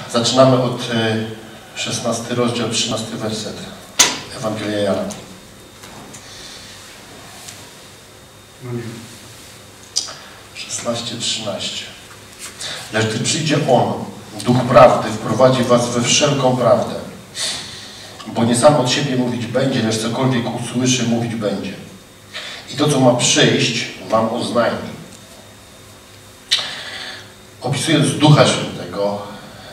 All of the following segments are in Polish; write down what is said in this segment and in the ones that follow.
Zaczynamy od 16 rozdział, 13 werset Ewangelia Jana. No nie. 16:13. Lecz gdy przyjdzie On, Duch Prawdy, wprowadzi was we wszelką prawdę. Bo nie sam od siebie mówić będzie, lecz cokolwiek usłyszy, mówić będzie. I to, co ma przyjść, wam oznajmi. Opisując Ducha Świętego,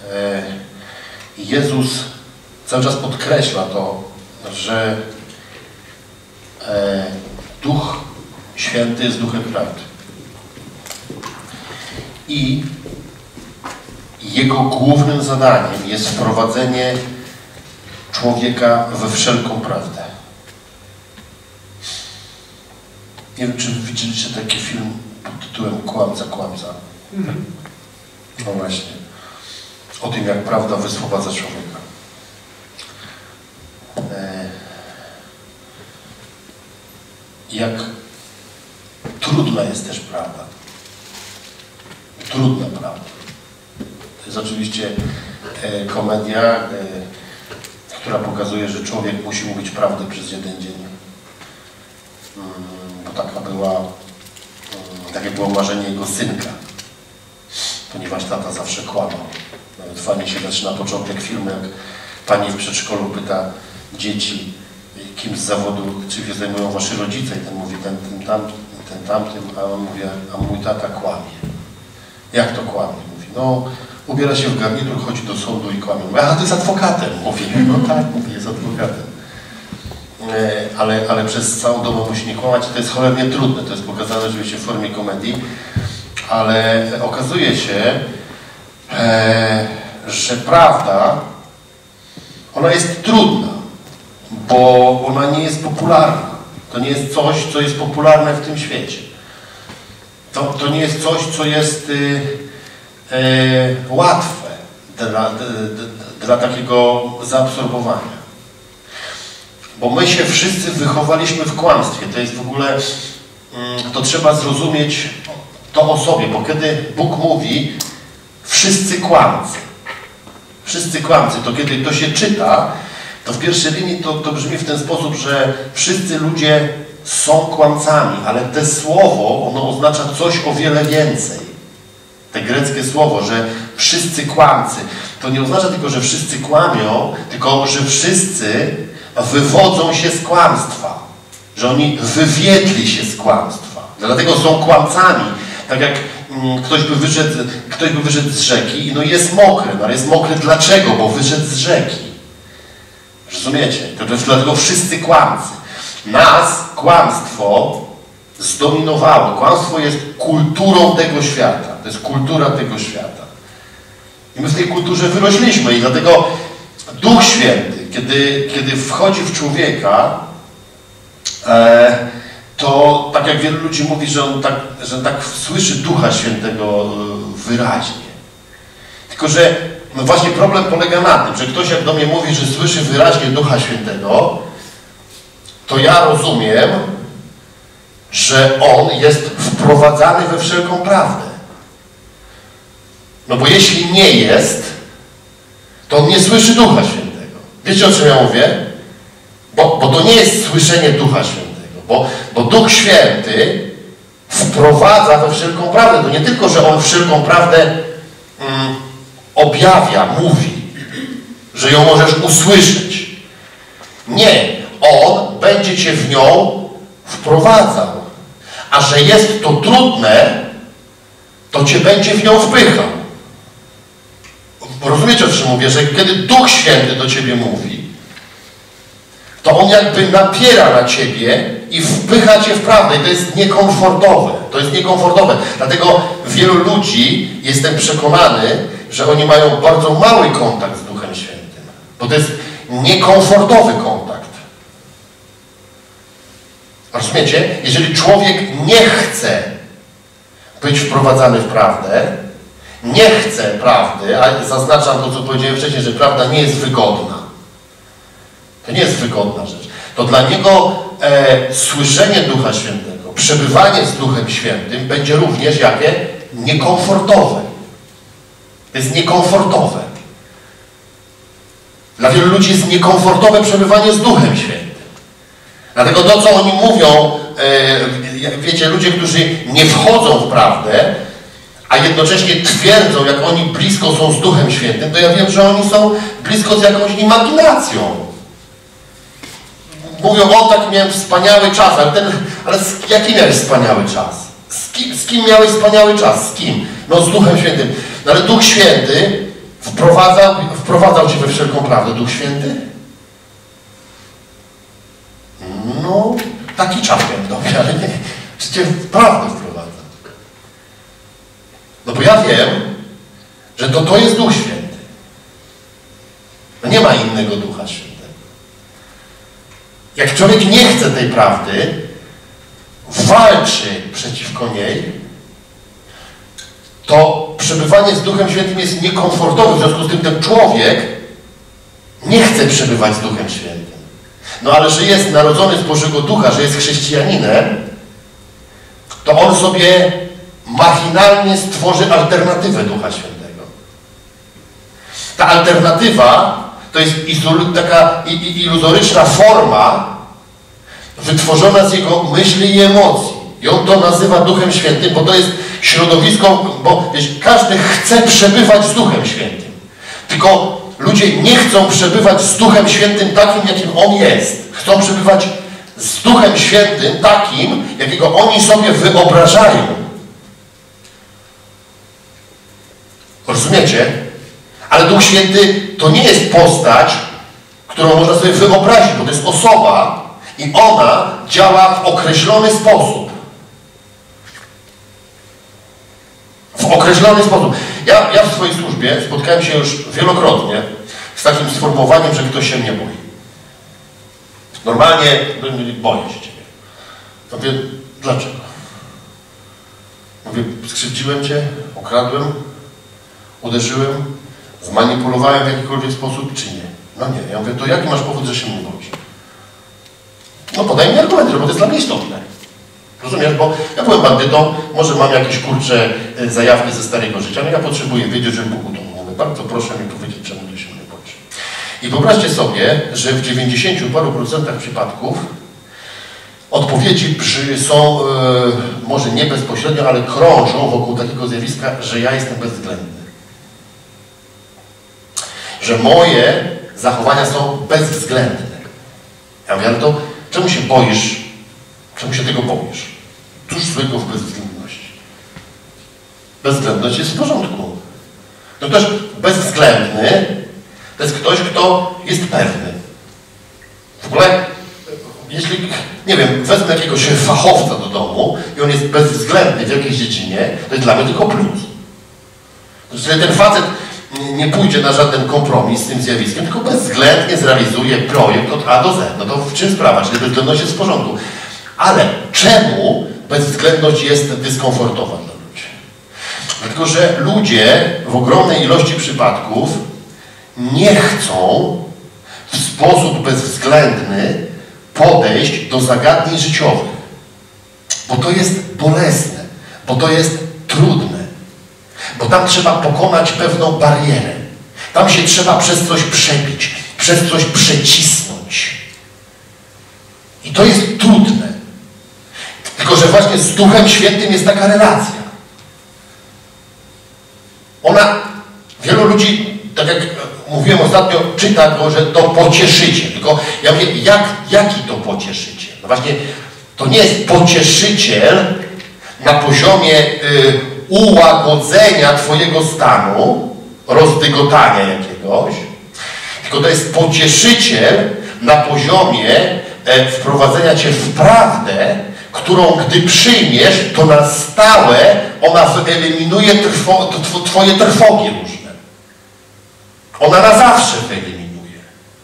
Jezus cały czas podkreśla to, że Duch Święty jest Duchem Prawdy. I Jego głównym zadaniem jest wprowadzenie człowieka we wszelką prawdę. Nie wiem, czy widzieliście taki film pod tytułem Kłamca, kłamca. No właśnie. O tym, jak prawda wyswobadza człowieka. Jak trudna jest też prawda. Trudna prawda. To jest oczywiście komedia, która pokazuje, że człowiek musi mówić prawdę przez jeden dzień. Bo takie było marzenie jego synka. Ponieważ tata zawsze kłamał. Nawet fajnie się zaczyna początek filmu, jak pani w przedszkolu pyta dzieci, kim z zawodu, czym się zajmują wasi rodzice. I ten mówi, ten tamtym, a on mówi, a mój tata kłamie. Jak to kłamie? Mówi, no ubiera się w garnitur, chodzi do sądu i kłamie. Mówi, a to jest adwokatem. Mówi, no tak, mówi, jest adwokatem. Ale przez całą dobę musi nie kłamać. To jest cholernie trudne. To jest pokazane oczywiście w formie komedii. Ale okazuje się, że prawda, ona jest trudna, bo ona nie jest popularna. To nie jest coś, co jest popularne w tym świecie. To nie jest coś, co jest łatwe dla takiego zaabsorbowania. Bo my się wszyscy wychowaliśmy w kłamstwie. To jest w ogóle, to trzeba zrozumieć to o sobie, bo kiedy Bóg mówi wszyscy kłamcy, to kiedy to się czyta, to w pierwszej linii to brzmi w ten sposób, że wszyscy ludzie są kłamcami, ale to słowo, ono oznacza coś o wiele więcej. Te greckie słowo, że wszyscy kłamcy, to nie oznacza tylko, że wszyscy kłamią, tylko, że wszyscy wywodzą się z kłamstwa, że oni wywiedli się z kłamstwa, dlatego są kłamcami. Tak jak ktoś by wyszedł z rzeki i no jest mokry. No ale jest mokry dlaczego? Bo wyszedł z rzeki. Rozumiecie? To jest dlatego wszyscy kłamcy. Nas kłamstwo zdominowało. Kłamstwo jest kulturą tego świata. To jest kultura tego świata. I my w tej kulturze wyrośliśmy i dlatego Duch Święty, kiedy wchodzi w człowieka, to tak jak wielu ludzi mówi, że tak słyszy Ducha Świętego wyraźnie. Tylko, że no właśnie problem polega na tym, że ktoś jak do mnie mówi, że słyszy wyraźnie Ducha Świętego, to ja rozumiem, że On jest wprowadzany we wszelką prawdę. No bo jeśli nie jest, to On nie słyszy Ducha Świętego. Wiecie, o czym ja mówię? Bo to nie jest słyszenie Ducha Świętego. Bo Duch Święty wprowadza we wszelką prawdę. To nie tylko, że On wszelką prawdę objawia, mówi, że ją możesz usłyszeć. Nie. On będzie cię w nią wprowadzał. A że jest to trudne, to cię będzie w nią wpychał. Rozumiecie, o czym mówię? Że kiedy Duch Święty do ciebie mówi, to On jakby napiera na ciebie i wpycha cię w prawdę. I to jest niekomfortowe. To jest niekomfortowe. Dlatego wielu ludzi, jestem przekonany, że oni mają bardzo mały kontakt z Duchem Świętym. Bo to jest niekomfortowy kontakt. Rozumiecie? Jeżeli człowiek nie chce być wprowadzany w prawdę, nie chce prawdy, a zaznaczam to, co powiedziałem wcześniej, że prawda nie jest wygodna. To nie jest wygodna rzecz. To dla niego słyszenie Ducha Świętego, przebywanie z Duchem Świętym będzie również jakie? Niekomfortowe. To jest niekomfortowe. Dla wielu ludzi jest niekomfortowe przebywanie z Duchem Świętym. Dlatego to, co oni mówią, wiecie, ludzie, którzy nie wchodzą w prawdę, a jednocześnie twierdzą, jak oni blisko są z Duchem Świętym, to ja wiem, że oni są blisko z jakąś imaginacją. Mówią, o tak, miałem wspaniały czas, ale jaki miałeś wspaniały czas? Z kim miałeś wspaniały czas? Z kim? No z Duchem Świętym. No ale Duch Święty wprowadzał cię we wszelką prawdę. Duch Święty? No, taki czas miałem dobry, ale nie. Czy cię w prawdę wprowadza? No bo ja wiem, że to jest Duch Święty. No nie ma innego Ducha Świętego. Jak człowiek nie chce tej prawdy, walczy przeciwko niej, to przebywanie z Duchem Świętym jest niekomfortowe. W związku z tym ten człowiek nie chce przebywać z Duchem Świętym. No ale że jest narodzony z Bożego Ducha, że jest chrześcijaninem, to on sobie machinalnie stworzy alternatywę Ducha Świętego. Ta alternatywa to jest taka iluzoryczna forma wytworzona z jego myśli i emocji. I on to nazywa Duchem Świętym, bo to jest środowisko, bo wiesz, każdy chce przebywać z Duchem Świętym. Tylko ludzie nie chcą przebywać z Duchem Świętym takim, jakim On jest. Chcą przebywać z Duchem Świętym takim, jakiego oni sobie wyobrażają. Rozumiecie? Ale Duch Święty to nie jest postać, którą można sobie wyobrazić, bo to jest osoba i ona działa w określony sposób. W określony sposób. Ja w swojej służbie spotkałem się już wielokrotnie z takim sformułowaniem, że ktoś się mnie boi. Normalnie boję się ciebie. Mówię, dlaczego? Mówię, skrzywdziłem cię, okradłem, uderzyłem, zmanipulowałem w jakikolwiek sposób, czy nie? No nie. Ja mówię, to jaki masz powód, że się mnie boisz? No podaj mi argumenty, bo to jest dla mnie istotne. Rozumiesz? Bo ja byłem bandytą, może mam jakieś kurcze zajawki ze starego życia, ale ja potrzebuję wiedzieć, że Bóg utonął. Bardzo proszę mi powiedzieć, czemu ty się mnie boisz. I wyobraźcie sobie, że w 90 paru procentach przypadków odpowiedzi są może nie bezpośrednio, ale krążą wokół takiego zjawiska, że ja jestem bezwzględny. Że moje zachowania są bezwzględne. Ja mówię, ale to czemu się boisz? Czemu się tego boisz? Cóż złego w bezwzględności? Bezwzględność jest w porządku. No ktoś bezwzględny to jest ktoś, kto jest pewny. W ogóle, jeśli, nie wiem, wezmę jakiegoś fachowca do domu i on jest bezwzględny w jakiejś dziedzinie, to jest dla mnie tylko plus. Jeżeli ten facet nie pójdzie na żaden kompromis z tym zjawiskiem, tylko bezwzględnie zrealizuje projekt od A do Z. No to w czym sprawa? Czyli bezwzględność jest w porządku. Ale czemu bezwzględność jest dyskomfortowa dla ludzi? Dlatego, że ludzie w ogromnej ilości przypadków nie chcą w sposób bezwzględny podejść do zagadnień życiowych. Bo to jest bolesne, bo to jest trudne. Bo tam trzeba pokonać pewną barierę. Tam się trzeba przez coś przebić, przez coś przecisnąć. I to jest trudne. Tylko że właśnie z Duchem Świętym jest taka relacja. Wielu ludzi, tak jak mówiłem ostatnio, czyta go, że to pocieszycie. Tylko ja mówię, jaki to pocieszyciel? No właśnie, to nie jest pocieszyciel na poziomie ułagodzenia twojego stanu, rozdygotania jakiegoś, tylko to jest pocieszyciel na poziomie wprowadzenia cię w prawdę, którą gdy przyjmiesz, to na stałe ona wyeliminuje twoje trwogi różne. Ona na zawsze wyeliminuje.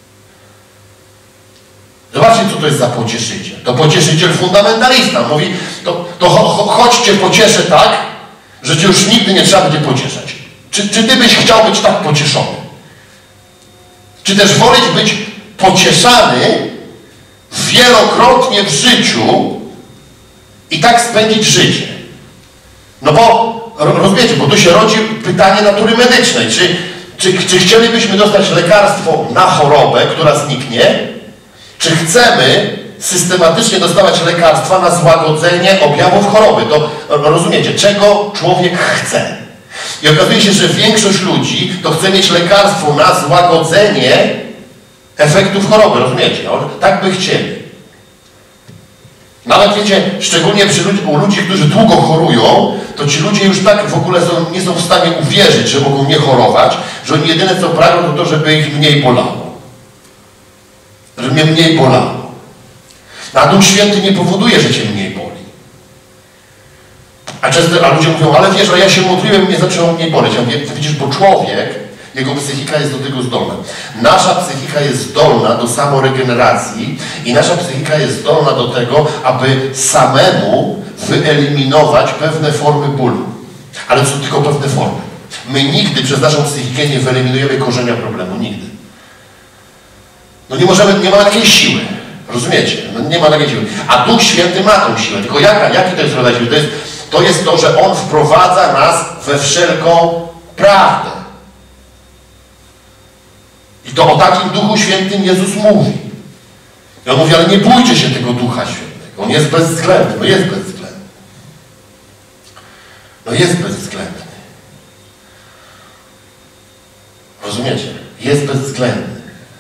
Zobaczcie, co to jest za pocieszyciel. To pocieszyciel fundamentalista. Mówi, to chodźcie, pocieszę tak, że cię już nigdy nie trzeba będzie pocieszać. Czy ty byś chciał być tak pocieszony? Czy też wolisz być pocieszany wielokrotnie w życiu i tak spędzić życie? No bo, rozumiecie, bo tu się rodzi pytanie natury medycznej. Czy chcielibyśmy dostać lekarstwo na chorobę, która zniknie? Czy chcemy systematycznie dostawać lekarstwa na złagodzenie objawów choroby? To rozumiecie, czego człowiek chce. I okazuje się, że większość ludzi to chce mieć lekarstwo na złagodzenie efektów choroby, rozumiecie? Tak by chcieli. Nawet wiecie, szczególnie u ludzi, którzy długo chorują, to ci ludzie już tak w ogóle nie są w stanie uwierzyć, że mogą nie chorować, że oni jedyne co pragną to, żeby ich mniej bolało. Żeby mnie mniej bolało. A Duch Święty nie powoduje, że cię mniej boli. A ludzie mówią, ale wiesz, a ja się modliłem i mnie zaczęło mniej boleć. Ja mówię, widzisz, bo człowiek, jego psychika jest do tego zdolna. Nasza psychika jest zdolna do samoregeneracji i nasza psychika jest zdolna do tego, aby samemu wyeliminować pewne formy bólu. Ale to są tylko pewne formy. My nigdy przez naszą psychikę nie wyeliminujemy korzenia problemu. Nigdy. No nie mamy takiej siły. Rozumiecie? No nie ma takiej siły. A Duch Święty ma tą siłę. Tylko jaki to jest rodzaj siły? To jest to, że On wprowadza nas we wszelką prawdę. I to o takim Duchu Świętym Jezus mówi. I On mówi, ale nie bójcie się tego Ducha Świętego. On jest bezwzględny. No jest bezwzględny. No jest bezwzględny. Rozumiecie? Jest bezwzględny.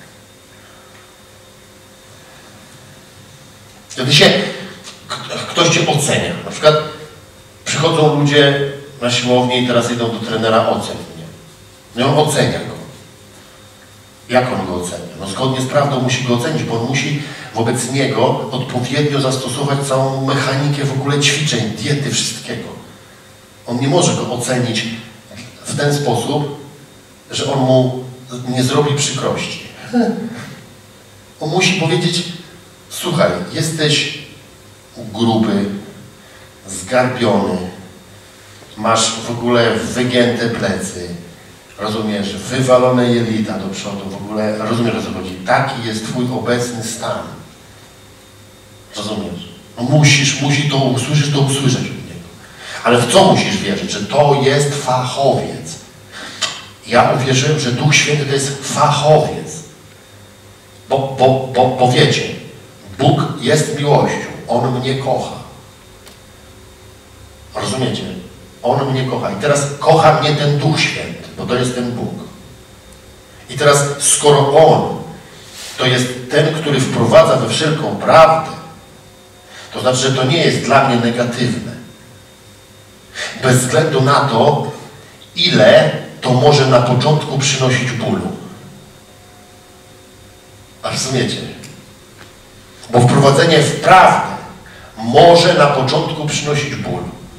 Wtedy ktoś cię ocenia. Na przykład przychodzą ludzie na siłownię i teraz idą do trenera ocen. Nie? On ocenia go. Jak on go ocenia? No zgodnie z prawdą musi go ocenić, bo on musi wobec niego odpowiednio zastosować całą mechanikę w ogóle ćwiczeń, diety, wszystkiego. On nie może go ocenić w ten sposób, że on mu nie zrobi przykrości. On musi powiedzieć, słuchaj, jesteś gruby, zgarbiony, masz w ogóle wygięte plecy, rozumiesz, wywalone jelita do przodu, w ogóle, rozumiesz, o co chodzi? Taki jest twój obecny stan. Rozumiesz? No musisz to usłyszeć od niego. Ale w co musisz wierzyć? Że to jest fachowiec. Ja uwierzyłem, że Duch Święty to jest fachowiec. Bo wiecie, Bóg jest miłością. On mnie kocha. Rozumiecie? On mnie kocha. I teraz kocha mnie ten Duch Święty, bo to jest ten Bóg. I teraz, skoro On to jest ten, który wprowadza we wszelką prawdę, to znaczy, że to nie jest dla mnie negatywne. Bez względu na to, ile to może na początku przynosić bólu. A rozumiecie? Bo wprowadzenie w prawdę może na początku przynosić ból.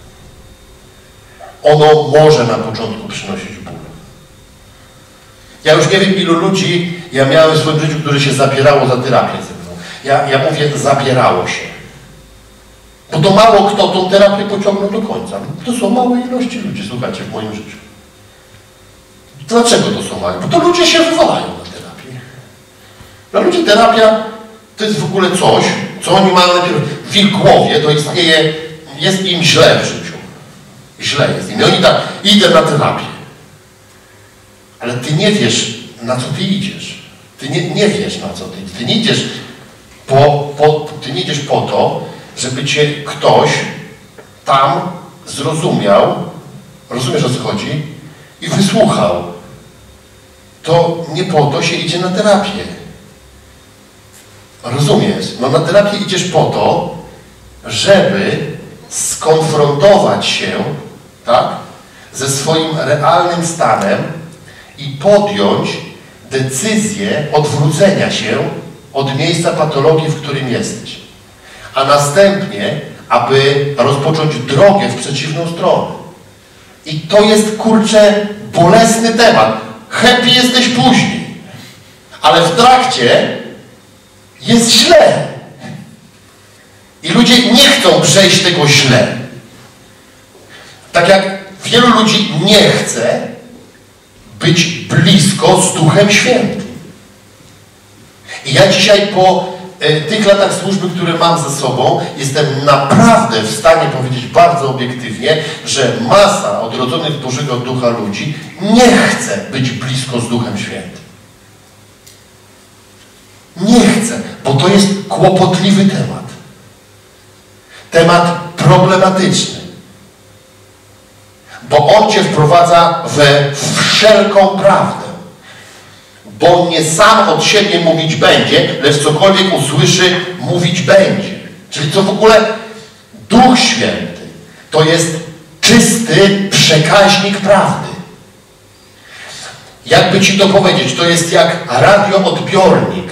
Ono może na początku przynosić ból. Ja już nie wiem, ilu ludzi ja miałem w swoim życiu, które się zabierało za terapię ze mną. Ja mówię, zabierało się. Bo to mało kto tą terapię pociągnął do końca. To są małe ilości ludzi, słuchajcie, w moim życiu. Dlaczego to są małe? Bo to ludzie się wywalają na terapię. Dla ludzi terapia to jest w ogóle coś, co oni mają najpierw w ich głowie, to istnieje, jest im źle w życiu. Źle jest im. I oni tak, idę na terapię. Ale ty nie wiesz, na co ty idziesz. Ty nie wiesz, na co ty idziesz. Ty nie idziesz po to, żeby cię ktoś tam zrozumiał, rozumiesz, o co chodzi, i wysłuchał. To nie po to się idzie na terapię. Rozumiesz? No na terapię idziesz po to, żeby skonfrontować się, tak, ze swoim realnym stanem i podjąć decyzję odwrócenia się od miejsca patologii, w którym jesteś. A następnie, aby rozpocząć drogę w przeciwną stronę. I to jest, kurczę, bolesny temat. Happy jesteś później. Ale w trakcie jest źle. I ludzie nie chcą przejść tego źle. Tak jak wielu ludzi nie chce być blisko z Duchem Świętym. I ja dzisiaj po tych latach służby, które mam za sobą, jestem naprawdę w stanie powiedzieć bardzo obiektywnie, że masa odrodzonych z Bożego Ducha ludzi nie chce być blisko z Duchem Świętym. Nie chce, bo to jest kłopotliwy temat. Temat problematyczny. Bo on cię wprowadza we wszelką prawdę. Bo on nie sam od siebie mówić będzie, lecz cokolwiek usłyszy, mówić będzie. Czyli co w ogóle Duch Święty to jest czysty przekaźnik prawdy. Jakby ci to powiedzieć, to jest jak radioodbiornik.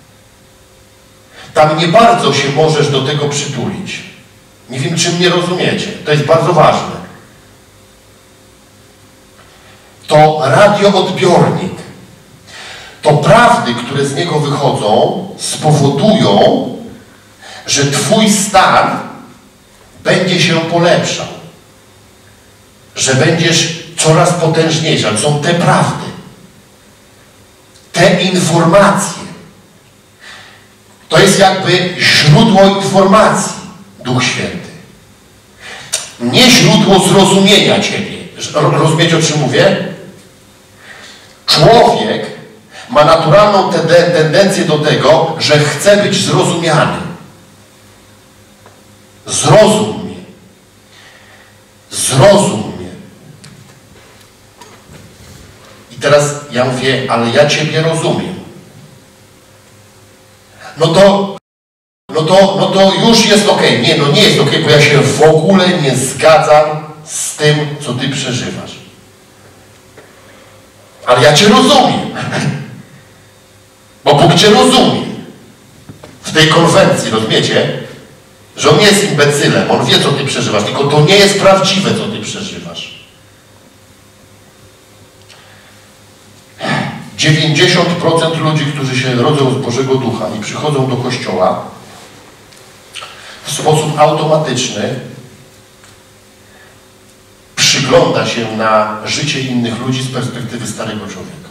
Tam nie bardzo się możesz do tego przytulić. Nie wiem, czy mnie rozumiecie. To jest bardzo ważne. To radioodbiornik. To prawdy, które z niego wychodzą, spowodują, że twój stan będzie się polepszał. Że będziesz coraz potężniejszy. Ale są te prawdy. Te informacje. To jest jakby źródło informacji, Duch Święty. Nie źródło zrozumienia ciebie. Rozumiecie, o czym mówię? Człowiek ma naturalną tendencję do tego, że chce być zrozumiany. Zrozum mnie. Zrozum mnie. I teraz ja mówię, ale ja ciebie rozumiem. No to już jest okej. Nie, no nie jest okej, bo ja się w ogóle nie zgadzam z tym, co ty przeżywasz. Ale ja cię rozumiem. Bo Bóg cię rozumie. W tej konwencji, rozumiecie? Że on nie jest imbecylem. On wie, co ty przeżywasz. Tylko to nie jest prawdziwe, co ty przeżywasz. 90% ludzi, którzy się rodzą z Bożego Ducha i przychodzą do Kościoła, w sposób automatyczny przygląda się na życie innych ludzi z perspektywy starego człowieka.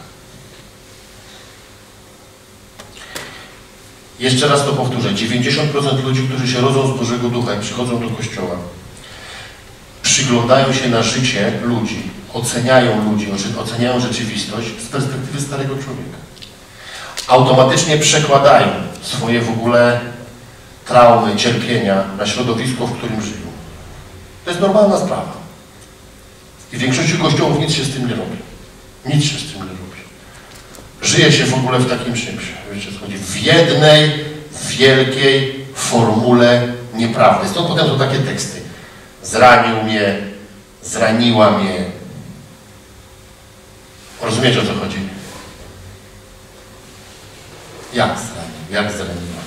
Jeszcze raz to powtórzę. 90% ludzi, którzy się rodzą z Bożego Ducha i przychodzą do Kościoła, przyglądają się na życie ludzi, oceniają ludzi, oceniają rzeczywistość z perspektywy starego człowieka. Automatycznie przekładają swoje w ogóle traumy, cierpienia na środowisko, w którym żyją. To jest normalna sprawa. I w większości kościołów nic się z tym nie robi. Nic się z tym nie robi. Żyje się w ogóle w takim czymś, wiecie co chodzi, w jednej wielkiej formule nieprawdy. Stąd potem są takie teksty. Zranił mnie, zraniła mnie. Rozumiecie, o co chodzi? Jak zranił? Jak zraniła?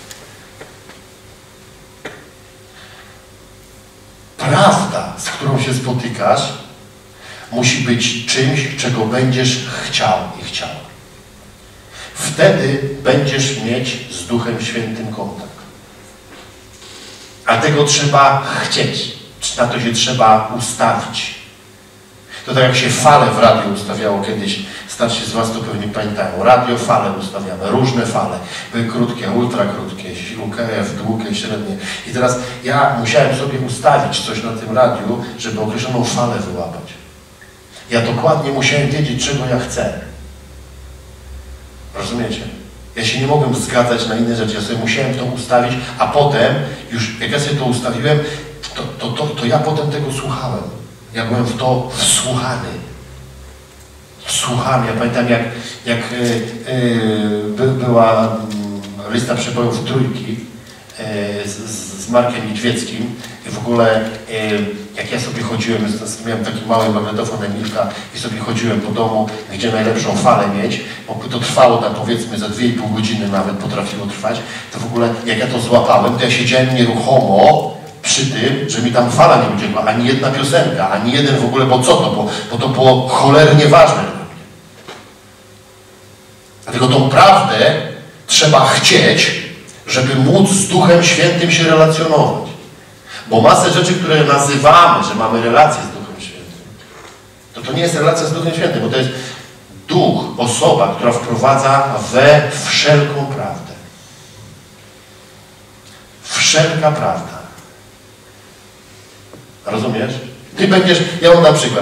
Prawda, z którą się spotykasz, musi być czymś, czego będziesz chciał i chciała. Wtedy będziesz mieć z Duchem Świętym kontakt. A tego trzeba chcieć. Na to się trzeba ustawić. To tak jak się fale w radiu ustawiało kiedyś, starsi z was to pewnie pamiętają. Radiofale ustawiamy, różne fale. Były krótkie, ultrakrótkie, UKF, długie, średnie. I teraz ja musiałem sobie ustawić coś na tym radiu, żeby określoną falę wyłapać. Ja dokładnie musiałem wiedzieć, czego ja chcę. Rozumiecie? Ja się nie mogłem zgadzać na inne rzeczy. Ja sobie musiałem to ustawić, a potem, już jak ja sobie to ustawiłem, to ja potem tego słuchałem. Ja byłem w to wsłuchany. Wsłuchany. Ja pamiętam, jak była lista przebojów Trójki z Markiem Niedźwieckim i w ogóle jak ja sobie chodziłem, miałem taki mały magnetofon Emilka i sobie chodziłem po domu, gdzie najlepszą falę mieć, bo to trwało tam powiedzmy za 2,5 godziny nawet potrafiło trwać, to w ogóle jak ja to złapałem, to ja siedziałem nieruchomo przy tym, że mi tam fala nie uciekła, ani jedna piosenka, ani jeden w ogóle, bo co to? Bo to było cholernie ważne dla mnie. Dlatego tą prawdę trzeba chcieć, żeby móc z Duchem Świętym się relacjonować. Bo masę rzeczy, które nazywamy, że mamy relację z Duchem Świętym, to nie jest relacja z Duchem Świętym, bo to jest Duch, osoba, która wprowadza we wszelką prawdę. wszelka prawda. Rozumiesz? Ty będziesz, ja mam na przykład,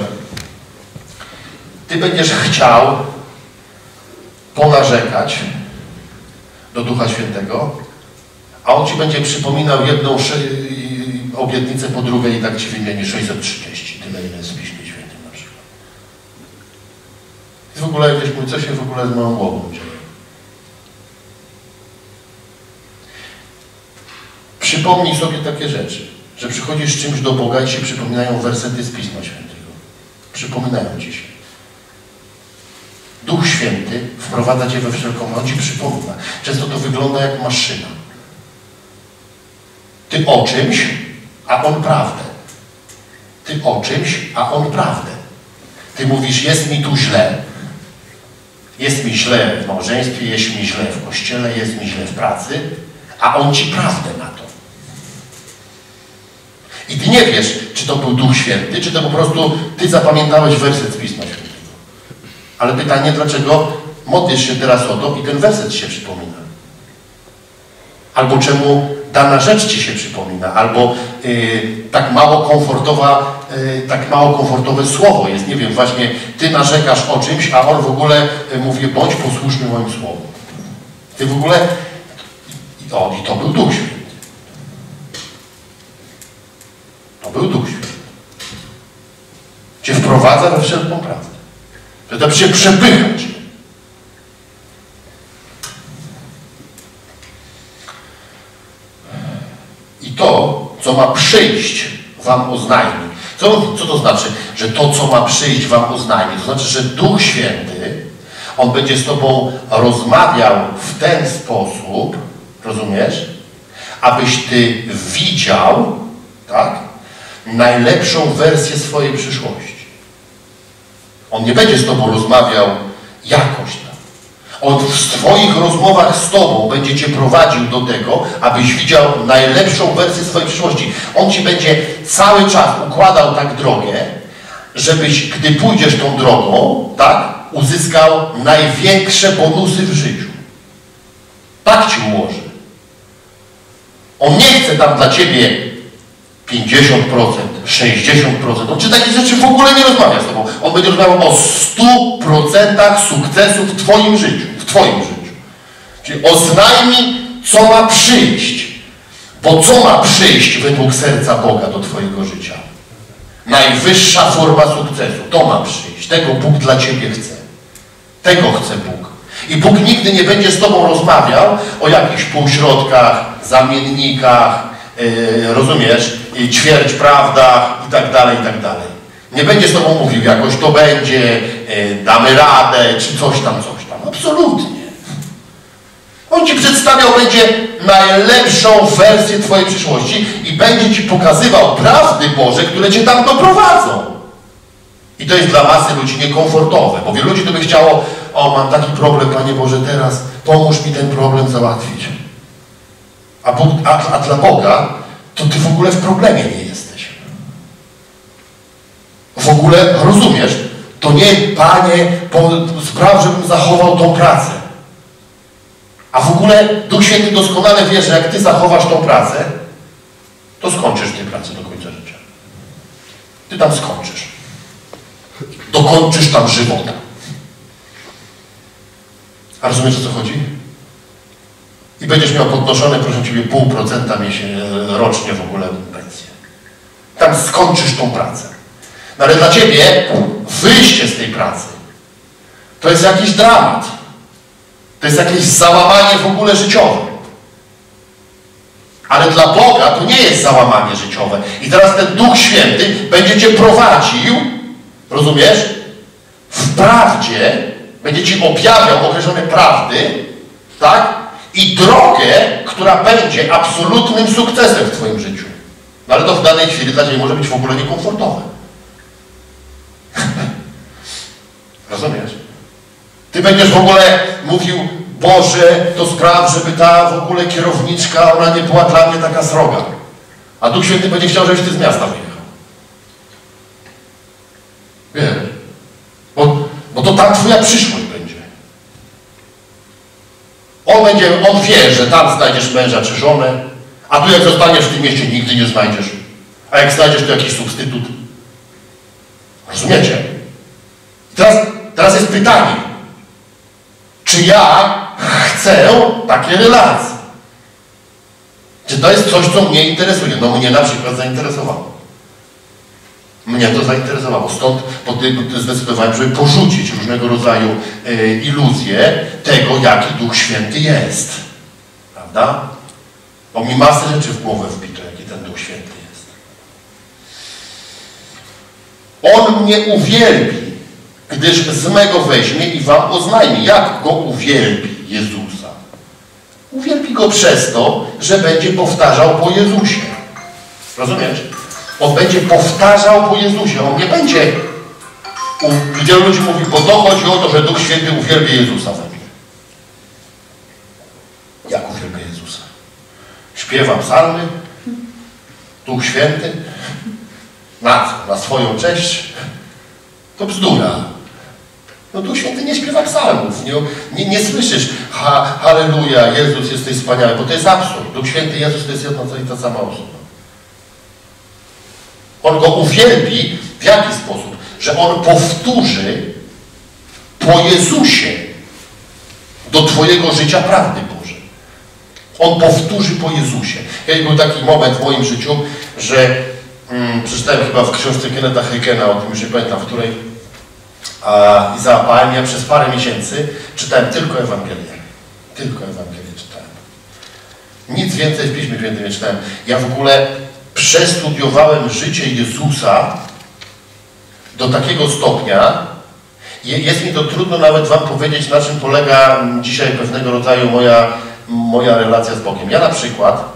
ty będziesz chciał ponarzekać do Ducha Świętego, a On ci będzie przypominał jedną obietnicę po drugiej i tak ci wymieni 630. Tyle, ile jest w Piśmie Świętym na przykład. I w ogóle jakieś mówi, co się w ogóle z moją głową dzieje. Przypomnij sobie takie rzeczy, że przychodzisz z czymś do Boga i się przypominają wersety z Pisma Świętego. Przypominają ci się. Duch Święty wprowadza cię we wszelką, on ci przypomina. Często to wygląda jak maszyna. Ty o czymś, a on prawdę. Ty o czymś, a on prawdę. Ty mówisz, jest mi tu źle. Jest mi źle w małżeństwie, jest mi źle w kościele, jest mi źle w pracy, a on ci prawdę na to. I ty nie wiesz, czy to był Duch Święty, czy to po prostu ty zapamiętałeś werset z Pisma Świętego. Ale pytanie, dlaczego modlisz się teraz o to i ten werset ci się przypomina? Albo czemu dana rzecz ci się przypomina? Albo tak mało komfortowe słowo jest. Nie wiem, właśnie ty narzekasz o czymś, a on w ogóle mówi, bądź posłuszny moim słowom. Ty w ogóle... I to był Duch Święty. To był Duch Święty. Cię wprowadza we wszelką prawdę. Że to się przepychać. I to, co ma przyjść, wam oznajmi. Co to znaczy? Że to, co ma przyjść, wam oznajmi. To znaczy, że Duch Święty, On będzie z tobą rozmawiał w ten sposób, rozumiesz? Abyś ty widział, tak? Najlepszą wersję swojej przyszłości. On nie będzie z tobą rozmawiał jakoś tam. On w swoich rozmowach z tobą będzie cię prowadził do tego, abyś widział najlepszą wersję swojej przyszłości. On ci będzie cały czas układał tak drogę, żebyś, gdy pójdziesz tą drogą, tak, uzyskał największe bonusy w życiu. Tak ci ułoży. On nie chce tam dla ciebie 50%, 60%. On czy takie rzeczy w ogóle nie rozmawia z tobą. On będzie rozmawiał o 100% sukcesu w twoim życiu. W twoim życiu. Czyli oznajmi, co ma przyjść. Bo co ma przyjść według serca Boga do twojego życia? Najwyższa forma sukcesu. To ma przyjść. Tego Bóg dla ciebie chce. Tego chce Bóg. I Bóg nigdy nie będzie z tobą rozmawiał o jakichś półśrodkach, zamiennikach, rozumiesz, ćwierć prawdach i tak dalej, i tak dalej. Nie będzie z tobą mówił jakoś to będzie, damy radę, czy coś tam. Absolutnie. On ci przedstawiał będzie najlepszą wersję twojej przyszłości i będzie ci pokazywał prawdy Boże, które cię tam doprowadzą. I to jest dla masy ludzi niekomfortowe, bo wielu ludzi to by chciało, o, mam taki problem, Panie Boże, teraz pomóż mi ten problem załatwić. A dla Boga to ty w ogóle w problemie nie jesteś. W ogóle, rozumiesz, to nie, Panie, spraw, żebym zachował tą pracę. A w ogóle Duch Święty doskonale wie, że jak ty zachowasz tą pracę, to skończysz tę pracę do końca życia. Ty tam skończysz. Dokończysz tam żywota. A rozumiesz, o co chodzi? I będziesz miał podnoszone, proszę Ciebie, 0,5% rocznie w ogóle pensję. Tam skończysz tą pracę. No ale dla Ciebie wyjście z tej pracy to jest jakiś dramat. To jest jakieś załamanie w ogóle życiowe. Ale dla Boga to nie jest załamanie życiowe. I teraz ten Duch Święty będzie Cię prowadził, rozumiesz? W prawdzie, będzie Ci objawiał określone prawdy, tak? I drogę, która będzie absolutnym sukcesem w Twoim życiu. No ale to w danej chwili dla Ciebie może być w ogóle niekomfortowe. Rozumiesz? Ty będziesz w ogóle mówił, Boże, to spraw, żeby ta w ogóle kierowniczka, ona nie była dla mnie taka sroga. A Duch Święty będzie chciał, żebyś ty z miasta wyjechał. Wiesz? Bo to tam twoja przyszłość będzie. On wie, że tam znajdziesz męża czy żonę, A tu jak zostaniesz w tym mieście, nigdy nie znajdziesz. A jak znajdziesz, to jakiś substytut. Rozumiecie? Teraz jest pytanie. Czy ja chcę takie relacje? Czy to jest coś, co mnie interesuje? No mnie na przykład zainteresowało. Mnie to zainteresowało. Stąd zdecydowałem, żeby porzucić różnego rodzaju iluzje tego, jaki Duch Święty jest. Prawda? Bo mi masę rzeczy w głowę wbito, jaki ten Duch Święty jest. On mnie uwielbi, gdyż z mego weźmie i wam oznajmi. Jak go uwielbi Jezusa? Uwielbi go przez to, że będzie powtarzał po Jezusie. Rozumiesz? On będzie powtarzał po Jezusie. On nie będzie... Wielu ludzi mówi, bo to chodzi o to, że Duch Święty uwielbia Jezusa we mnie. Jak uwielbia Jezusa? Śpiewa psalmy, Duch Święty, na swoją cześć. To bzdura. No Duch Święty nie śpiewa psalmów. Nie słyszysz halleluja, Jezus, jesteś wspaniały, bo to jest absurd. Duch Święty, Jezus to jest jedna i ta sama osoba. On go uwielbi w jaki sposób? Że on powtórzy po Jezusie do twojego życia prawdy Boże. On powtórzy po Jezusie. Był taki moment w moim życiu, że przeczytałem chyba w książce Kennetha Hagena, o tym już nie pamiętam, w której i załapałem, ja przez parę miesięcy czytałem tylko Ewangelię. Tylko Ewangelię czytałem. Nic więcej w Piśmie Świętym nie czytałem. Ja w ogóle przestudiowałem życie Jezusa do takiego stopnia, jest mi to trudno nawet wam powiedzieć, na czym polega dzisiaj pewnego rodzaju moja relacja z Bogiem. Ja na przykład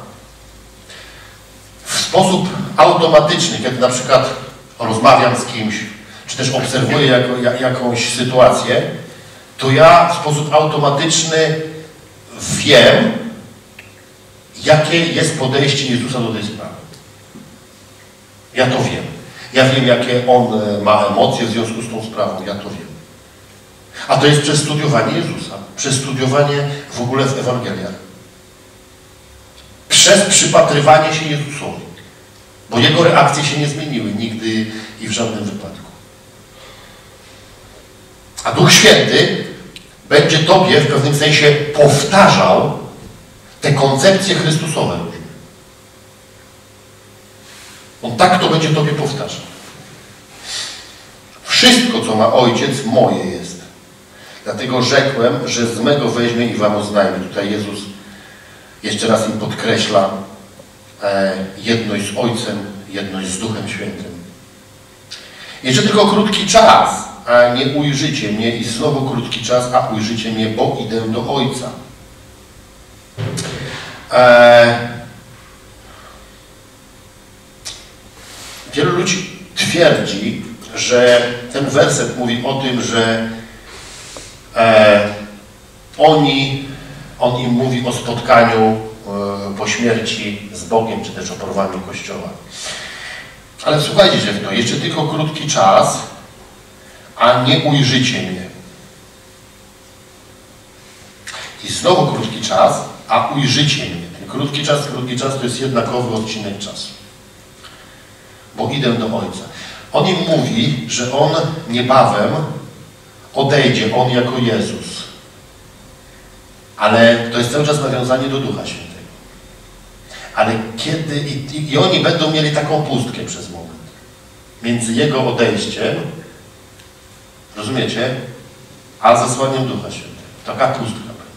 w sposób automatyczny, kiedy na przykład rozmawiam z kimś, czy też obserwuję jakąś sytuację, to ja w sposób automatyczny wiem, jakie jest podejście Jezusa do tej sprawy. Ja to wiem. Ja wiem, jakie On ma emocje w związku z tą sprawą. Ja to wiem. A to jest przez studiowanie Jezusa. Przez studiowanie w ogóle w Ewangeliach. Przez przypatrywanie się Jezusowi. Bo Jego reakcje się nie zmieniły nigdy i w żadnym wypadku. A Duch Święty będzie Tobie w pewnym sensie powtarzał te koncepcje Chrystusowe. On tak to będzie Tobie powtarzał. Wszystko, co ma Ojciec, moje jest. Dlatego rzekłem, że z mego weźmie i wam oznajmi. Tutaj Jezus jeszcze raz im podkreśla jedność z Ojcem, jedność z Duchem Świętym. Jeszcze tylko krótki czas, a nie ujrzycie mnie i znowu krótki czas, a ujrzycie mnie, bo idę do Ojca. Wielu ludzi twierdzi, że ten werset mówi o tym, że on im mówi o spotkaniu po śmierci z Bogiem, czy też o porwaniu Kościoła. Ale słuchajcie się w to, jeszcze tylko krótki czas, a nie ujrzycie mnie. I znowu krótki czas, a ujrzycie mnie. Ten krótki czas to jest jednakowy odcinek czasu. Bo idę do Ojca. On im mówi, że On niebawem odejdzie, On jako Jezus. Ale to jest cały czas nawiązanie do Ducha Świętego. Ale kiedy... I oni będą mieli taką pustkę przez moment. Między Jego odejściem, rozumiecie, a zesłaniem Ducha Świętego. Taka pustka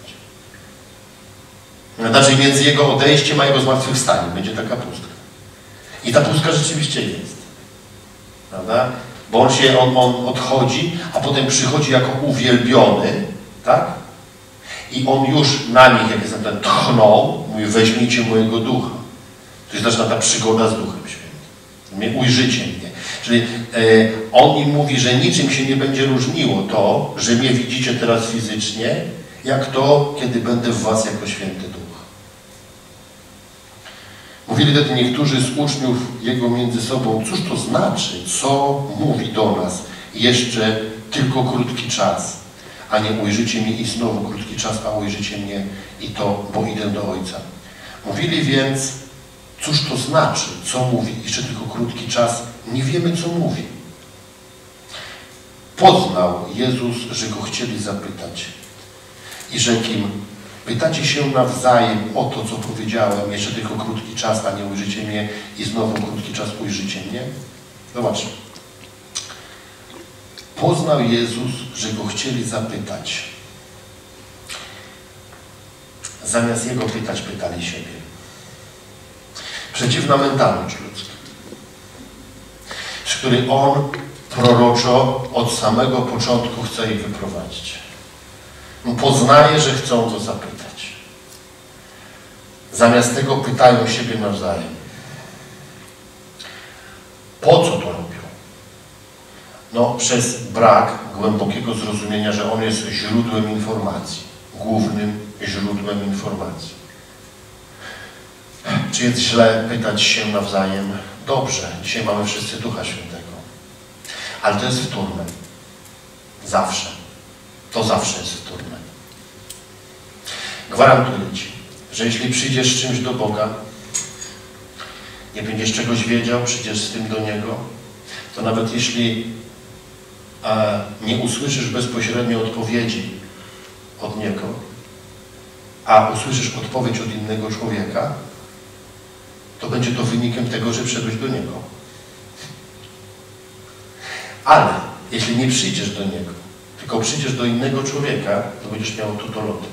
będzie. Znaczy między Jego odejściem a Jego zmartwychwstaniem będzie taka pustka. I ta pustka rzeczywiście jest. Prawda? Bo on odchodzi, a potem przychodzi jako uwielbiony, tak? I on już na nich, jak jest ten tchnął, mówi, weźmijcie mojego ducha. To jest zaczyna ta przygoda z Duchem Świętym. Ujrzycie mnie. Czyli on im mówi, że niczym się nie będzie różniło to, że mnie widzicie teraz fizycznie, jak to, kiedy będę w was jako Święty Duch. Mówili wtedy niektórzy z uczniów Jego między sobą, cóż to znaczy, co mówi do nas jeszcze tylko krótki czas, a nie ujrzycie mnie i znowu krótki czas, a ujrzycie mnie i to, bo idę do Ojca. Mówili więc Cóż to znaczy? Co mówi? Jeszcze tylko krótki czas. Nie wiemy, co mówi. Poznał Jezus, że Go chcieli zapytać. I rzekł im, pytacie się nawzajem o to, co powiedziałem. Jeszcze tylko krótki czas, a nie ujrzycie mnie. I znowu krótki czas ujrzycie mnie. Zobaczcie. Poznał Jezus, że Go chcieli zapytać. Zamiast Jego pytać, pytali siebie. Przeciwna mentalność ludzka, z której On proroczo od samego początku chce ich wyprowadzić. On poznaje, że chcą Go zapytać. Zamiast tego pytają siebie nawzajem. Po co to robią? No, przez brak głębokiego zrozumienia, że On jest źródłem informacji, głównym źródłem informacji. Czy jest źle pytać się nawzajem? Dobrze, dzisiaj mamy wszyscy Ducha Świętego. Ale to jest wtórne. Zawsze. To zawsze jest wtórne. Gwarantuję Ci, że jeśli przyjdziesz z czymś do Boga, nie będziesz czegoś wiedział, przyjdziesz z tym do Niego, to nawet jeśli nie usłyszysz bezpośrednio odpowiedzi od Niego, a usłyszysz odpowiedź od innego człowieka, to będzie to wynikiem tego, że przyszedłeś do Niego. Ale jeśli nie przyjdziesz do Niego, tylko przyjdziesz do innego człowieka, to będziesz miał totolotek.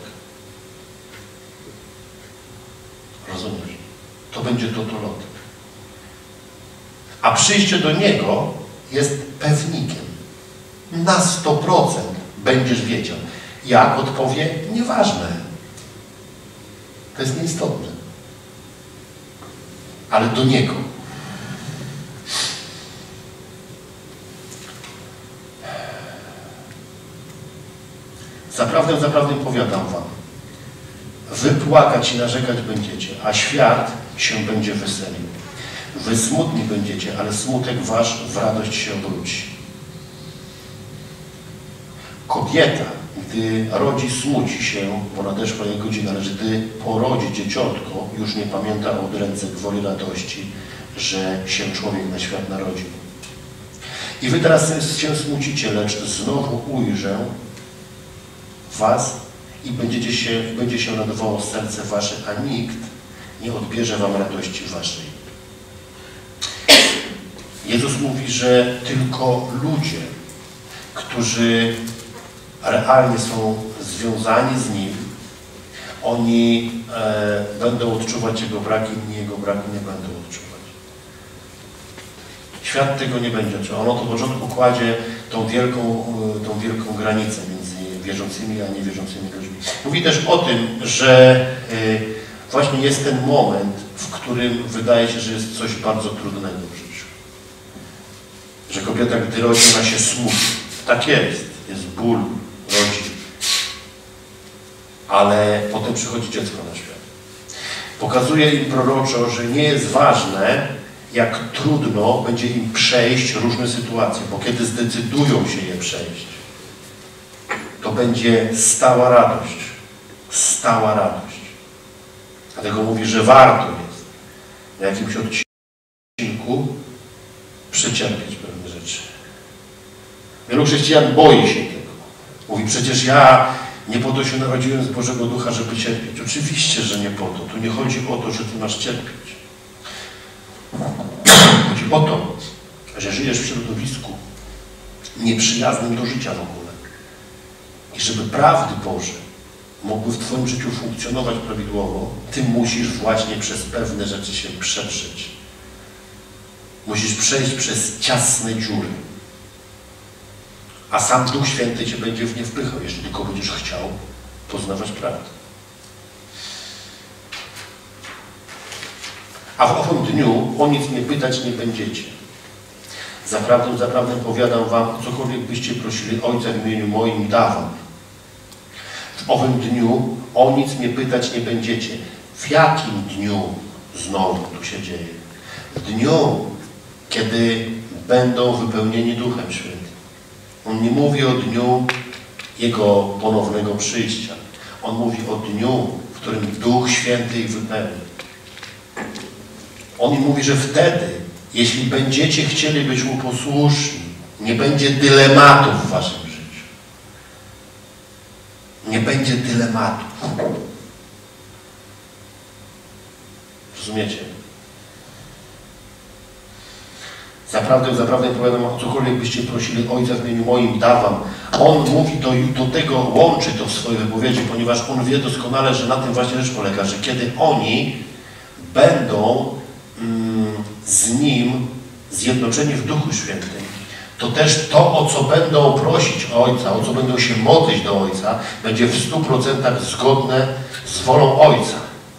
Rozumiesz? To będzie totolotek. A przyjście do Niego jest pewnikiem. Na 100% będziesz wiedział. Jak odpowie? Nieważne. To jest nieistotne. Ale do Niego. Zaprawdę, zaprawdę powiadam wam, wy płakać i narzekać będziecie, a świat się będzie weselił. Wy smutni będziecie, ale smutek wasz w radość się obróci. Kobieta, gdy rodzi, smuci się, bo nadeszła jej godzina, lecz gdy porodzi dzieciątko, już nie pamięta o odręce gwoli radości, że się człowiek na świat narodził. I wy teraz się lecz znowu ujrzę was i będzie się radowało serce wasze, a nikt nie odbierze wam radości waszej. Jezus mówi, że tylko ludzie, którzy realnie są związani z Nim, oni będą odczuwać Jego brak, inni Jego braku nie będą odczuwać. Świat tego nie będzie odczuwał. On od początku kładzie tą wielką granicę między wierzącymi a niewierzącymi ludźmi. Mówi też o tym, że właśnie jest ten moment, w którym wydaje się, że jest coś bardzo trudnego w życiu. Że kobieta, gdy rodzi, ona się smuci. Tak jest. Jest ból, rodzi. Ale potem przychodzi dziecko na świat. Pokazuje im proroczo, że nie jest ważne, jak trudno będzie im przejść różne sytuacje, bo kiedy zdecydują się je przejść, to będzie stała radość. Stała radość. Dlatego mówi, że warto jest na jakimś odcinku przecierpieć pewne rzeczy. Wielu chrześcijan boi się tego. Mówi, przecież ja nie po to się narodziłem z Bożego Ducha, żeby cierpieć. Oczywiście, że nie po to. Tu nie chodzi o to, że ty masz cierpieć. Chodzi o to, że żyjesz w środowisku nieprzyjaznym do życia w ogóle. I żeby prawdy Boże mogły w twoim życiu funkcjonować prawidłowo, ty musisz właśnie przez pewne rzeczy się przeprzeć. Musisz przejść przez ciasne dziury. A sam Duch Święty cię będzie w nie wpychał, jeśli tylko będziesz chciał poznawać prawdę. A w owym dniu o nic mnie pytać nie będziecie. Zaprawdę, zaprawdę powiadam wam, cokolwiek byście prosili Ojca w imieniu moim, dawam. W owym dniu o nic mnie pytać nie będziecie. W jakim dniu znowu tu się dzieje? W dniu, kiedy będą wypełnieni Duchem Świętym. On nie mówi o dniu Jego ponownego przyjścia. On mówi o dniu, w którym Duch Święty ich wypełni. On im mówi, że wtedy, jeśli będziecie chcieli być mu posłuszni, nie będzie dylematów w waszym życiu. Nie będzie dylematów. Rozumiecie? Zaprawdę powiadam, o cokolwiek byście prosili Ojca w imieniu moim, dawam. On mówi do tego, łączy to w swojej wypowiedzi, ponieważ on wie doskonale, że na tym właśnie rzecz polega, że kiedy oni będą z Nim zjednoczeni w Duchu Świętym, to też to, o co będą prosić Ojca, o co będą się modlić do Ojca, będzie w 100% zgodne z wolą Ojca.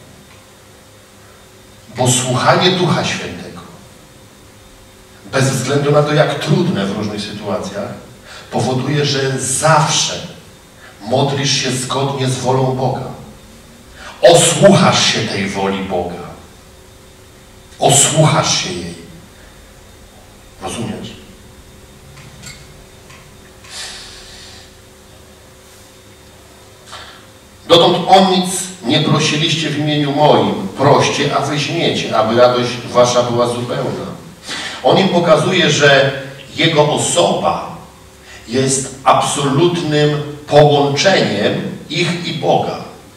Bo słuchanie Ducha Świętego, bez względu na to, jak trudne w różnych sytuacjach, powoduje, że zawsze modlisz się zgodnie z wolą Boga. Osłuchasz się tej woli Boga. Osłuchasz się jej. Rozumiesz? Dotąd o nic nie prosiliście w imieniu moim. Proście, a weźmiecie, aby radość wasza była zupełna. On im pokazuje, że Jego osoba jest absolutnym połączeniem ich i Boga.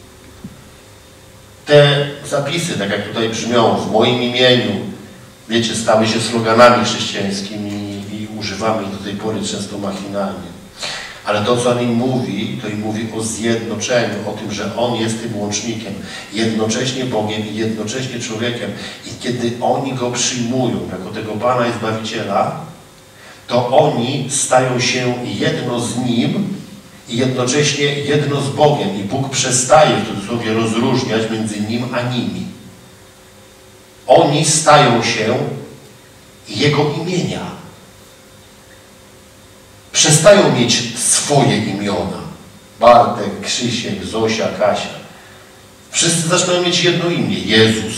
Te zapisy, tak jak tutaj brzmią, w moim imieniu, wiecie, stały się sloganami chrześcijańskimi i używamy ich do tej pory często machinalnie. Ale to, co on im mówi, to im mówi o zjednoczeniu, o tym, że On jest tym łącznikiem, jednocześnie Bogiem i jednocześnie człowiekiem. I kiedy oni Go przyjmują jako tego Pana i Zbawiciela, to oni stają się jedno z Nim i jednocześnie jedno z Bogiem. I Bóg przestaje w cudzysłowie rozróżniać między Nim a nimi. Oni stają się Jego imienia. Przestają mieć swoje imiona. Bartek, Krzysiek, Zosia, Kasia. Wszyscy zaczynają mieć jedno imię. Jezus.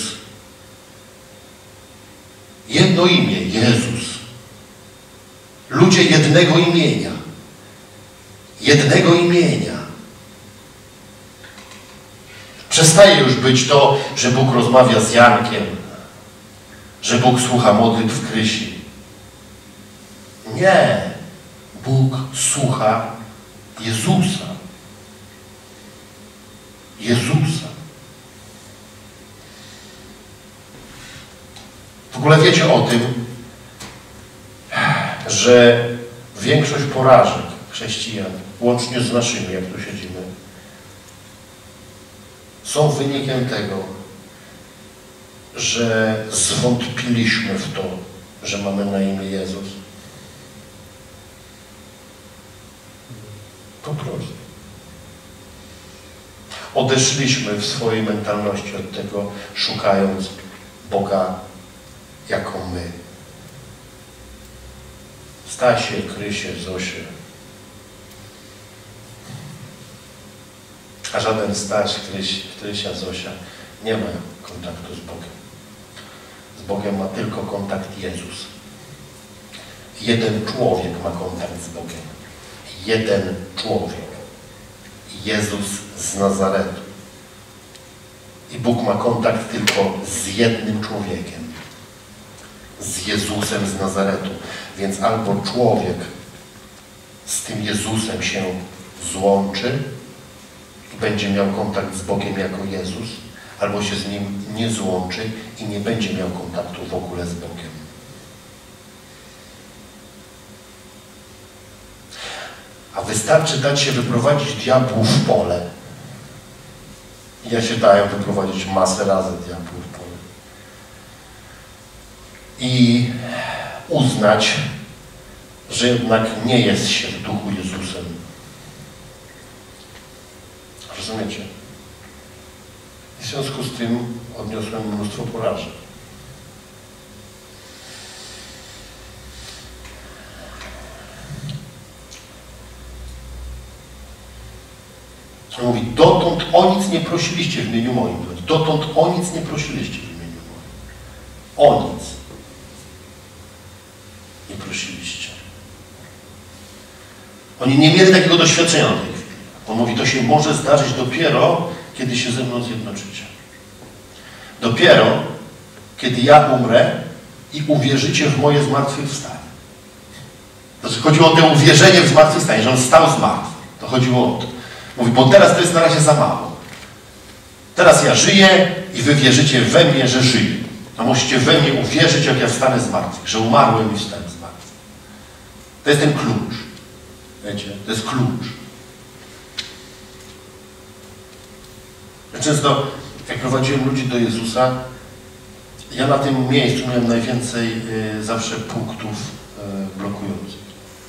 Jedno imię. Jezus. Ludzie jednego imienia. Jednego imienia. Przestaje już być to, że Bóg rozmawia z Jankiem. Że Bóg słucha modlitw Krysi. Nie. Bóg słucha Jezusa. Jezusa. W ogóle wiecie o tym, że większość porażek chrześcijan, łącznie z naszymi, jak tu siedzimy, są wynikiem tego, że zwątpiliśmy w to, że mamy na imię Jezus. Po prostu. Odeszliśmy w swojej mentalności od tego, szukając Boga jako my. Stasie, Krysie, Zosie. A żaden Staś, Krysia, Zosia nie ma kontaktu z Bogiem. Z Bogiem ma tylko kontakt Jezus. Jeden człowiek ma kontakt z Bogiem. Jeden człowiek. Jezus z Nazaretu. I Bóg ma kontakt tylko z jednym człowiekiem. Z Jezusem z Nazaretu. Więc albo człowiek z tym Jezusem się złączy i będzie miał kontakt z Bogiem jako Jezus, albo się z Nim nie złączy i nie będzie miał kontaktu w ogóle z Bogiem. A wystarczy dać się wyprowadzić diabłu w pole. Ja się dałem wyprowadzić masę razy diabłu w pole. I uznać, że jednak nie jest się w duchu Jezusem. Rozumiecie? I w związku z tym odniosłem mnóstwo porażek. Mówi, dotąd o nic nie prosiliście w imieniu moim. Dotąd o nic nie prosiliście w imieniu moim. O nic nie prosiliście. Oni nie mieli takiego doświadczenia w tej chwili. On mówi, to się może zdarzyć dopiero, kiedy się ze mną zjednoczycie. Dopiero, kiedy ja umrę i uwierzycie w moje zmartwychwstanie. Znaczy chodziło o to uwierzenie w zmartwychwstanie, że on stał z martwych. To chodziło o to. Mówi, bo teraz to jest na razie za mało. Teraz ja żyję i wy wierzycie we mnie, że żyję. To musicie we mnie uwierzyć, jak ja wstanę z martwych, że umarłem i wstanę z martwych. To jest ten klucz. Wiecie? To jest klucz. Ja często, jak prowadziłem ludzi do Jezusa, ja na tym miejscu miałem najwięcej zawsze punktów blokujących.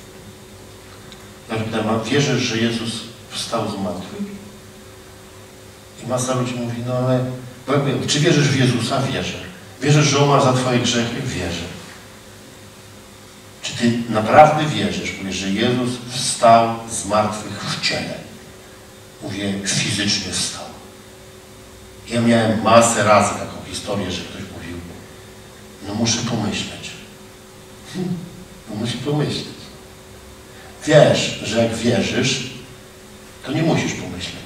Ja pytałem, wierzysz, że Jezus wstał z martwych? I masa ludzi mówi, no ale czy wierzysz w Jezusa? Wierzę. Wierzysz, że umarł za twoje grzechy? Wierzę. Czy ty naprawdę wierzysz, mówisz, że Jezus wstał z martwych w ciele? Mówię, fizycznie wstał. Ja miałem masę razy taką historię, że ktoś mówił, no muszę pomyśleć. No musi pomyśleć. Wiesz, że jak wierzysz, to nie musisz pomyśleć.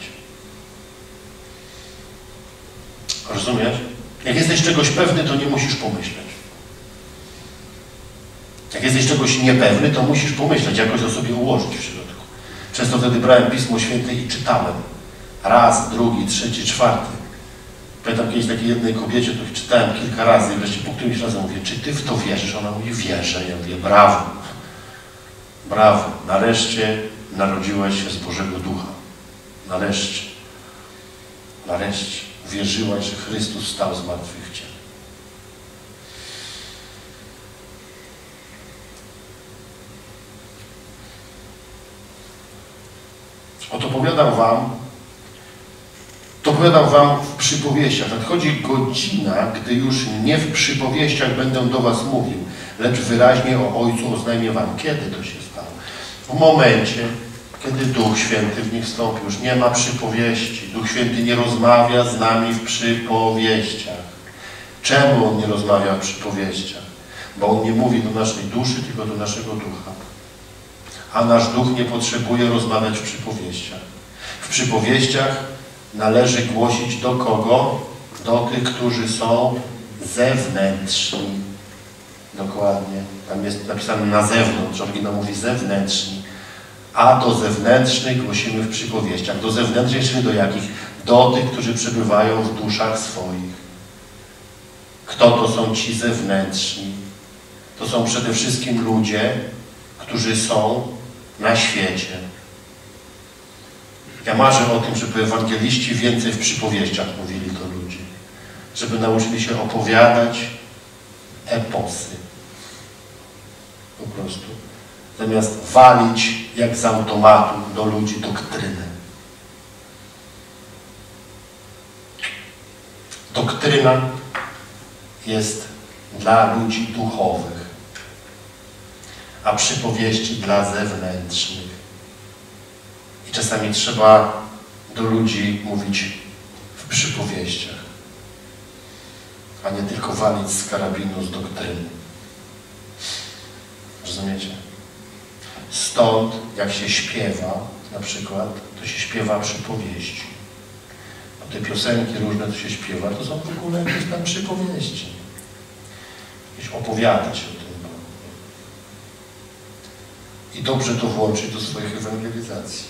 Rozumiesz? Jak jesteś czegoś pewny, to nie musisz pomyśleć. Jak jesteś czegoś niepewny, to musisz pomyśleć, jakoś to sobie ułożyć w środku. Często wtedy brałem Pismo Święte i czytałem. Raz, drugi, trzeci, czwarty. Pamiętam kiedyś takiej jednej kobiecie, to czytałem kilka razy i wreszcie po którymś razem mówię, czy ty w to wierzysz? Ona mówi, wierzę. Ja mówię, brawo. Brawo. Nareszcie narodziłaś się z Bożego Ducha. Nareszcie. Nareszcie. Wierzyłaś, że Chrystus stał z martwych w ciele. Oto powiadam wam w przypowieściach. Nadchodzi godzina, gdy już nie w przypowieściach będę do was mówił, lecz wyraźnie o Ojcu oznajmię wam. Kiedy to się stało? W momencie, kiedy Duch Święty w nich wstąpił. Już nie ma przypowieści. Duch Święty nie rozmawia z nami w przypowieściach. Czemu On nie rozmawia w przypowieściach? Bo On nie mówi do naszej duszy, tylko do naszego ducha. A nasz duch nie potrzebuje rozmawiać w przypowieściach. W przypowieściach należy głosić do kogo? Do tych, którzy są zewnętrzni. Dokładnie. Tam jest napisane na zewnątrz. Oryginał mówi zewnętrzni. A do zewnętrznych głosimy w przypowieściach. Do zewnętrznych, czyli do jakich? Do tych, którzy przebywają w duszach swoich. Kto to są ci zewnętrzni? To są przede wszystkim ludzie, którzy są na świecie. Ja marzę o tym, żeby ewangeliści więcej w przypowieściach mówili do ludzi. Żeby nauczyli się opowiadać eposy. Po prostu. Zamiast walić jak z automatu do ludzi doktrynę. Doktryna jest dla ludzi duchowych, a przypowieści dla zewnętrznych. I czasami trzeba do ludzi mówić w przypowieściach, a nie tylko walić z karabinu z doktryny. Rozumiecie? Stąd, jak się śpiewa, na przykład, to się śpiewa przypowieści. A te piosenki różne, co się śpiewa, to są w ogóle jakieś tam przypowieści. Jakieś opowiada się o tym. I dobrze to włączyć do swoich ewangelizacji.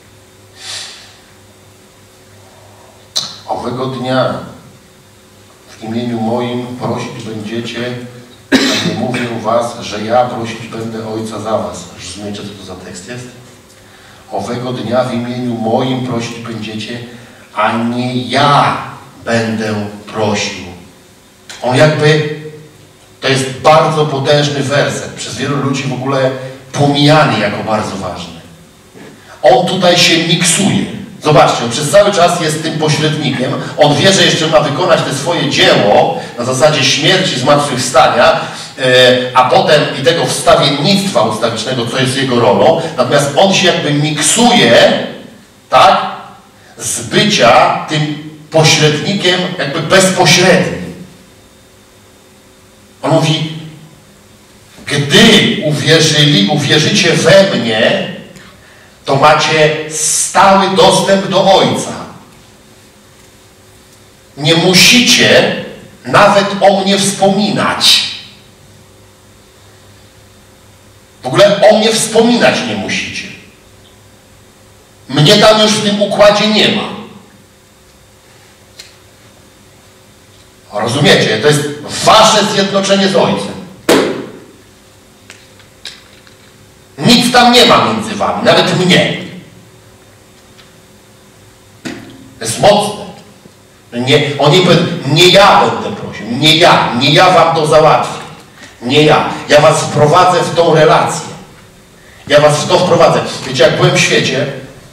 Owego dnia w imieniu moim prosić będziecie, a nie mówię was, że ja prosić będę Ojca za was. Rozumiecie, co to za tekst jest? Owego dnia w imieniu moim prosić będziecie, a nie ja będę prosił. On jakby, to jest bardzo potężny werset, przez wielu ludzi w ogóle pomijany jako bardzo ważny. On tutaj się miksuje. Zobaczcie, on przez cały czas jest tym pośrednikiem. On wie, że jeszcze ma wykonać te swoje dzieło na zasadzie śmierci, zmartwychwstania, a potem i tego wstawiennictwa ustawicznego, co jest jego rolą. Natomiast on się jakby miksuje, tak, z bycia tym pośrednikiem jakby bezpośrednim. On mówi, gdy uwierzycie we mnie, to macie stały dostęp do Ojca. Nie musicie nawet o mnie wspominać. W ogóle o mnie wspominać nie musicie. Mnie tam już w tym układzie nie ma. Rozumiecie? To jest wasze zjednoczenie z Ojcem. Nic tam nie ma między wami, nawet mnie. To jest mocne. Oni powiedzą, nie ja będę prosił, nie ja wam to załatwię. Nie ja. Ja was wprowadzę w tą relację. Ja was w to wprowadzę. Wiecie, jak byłem w świecie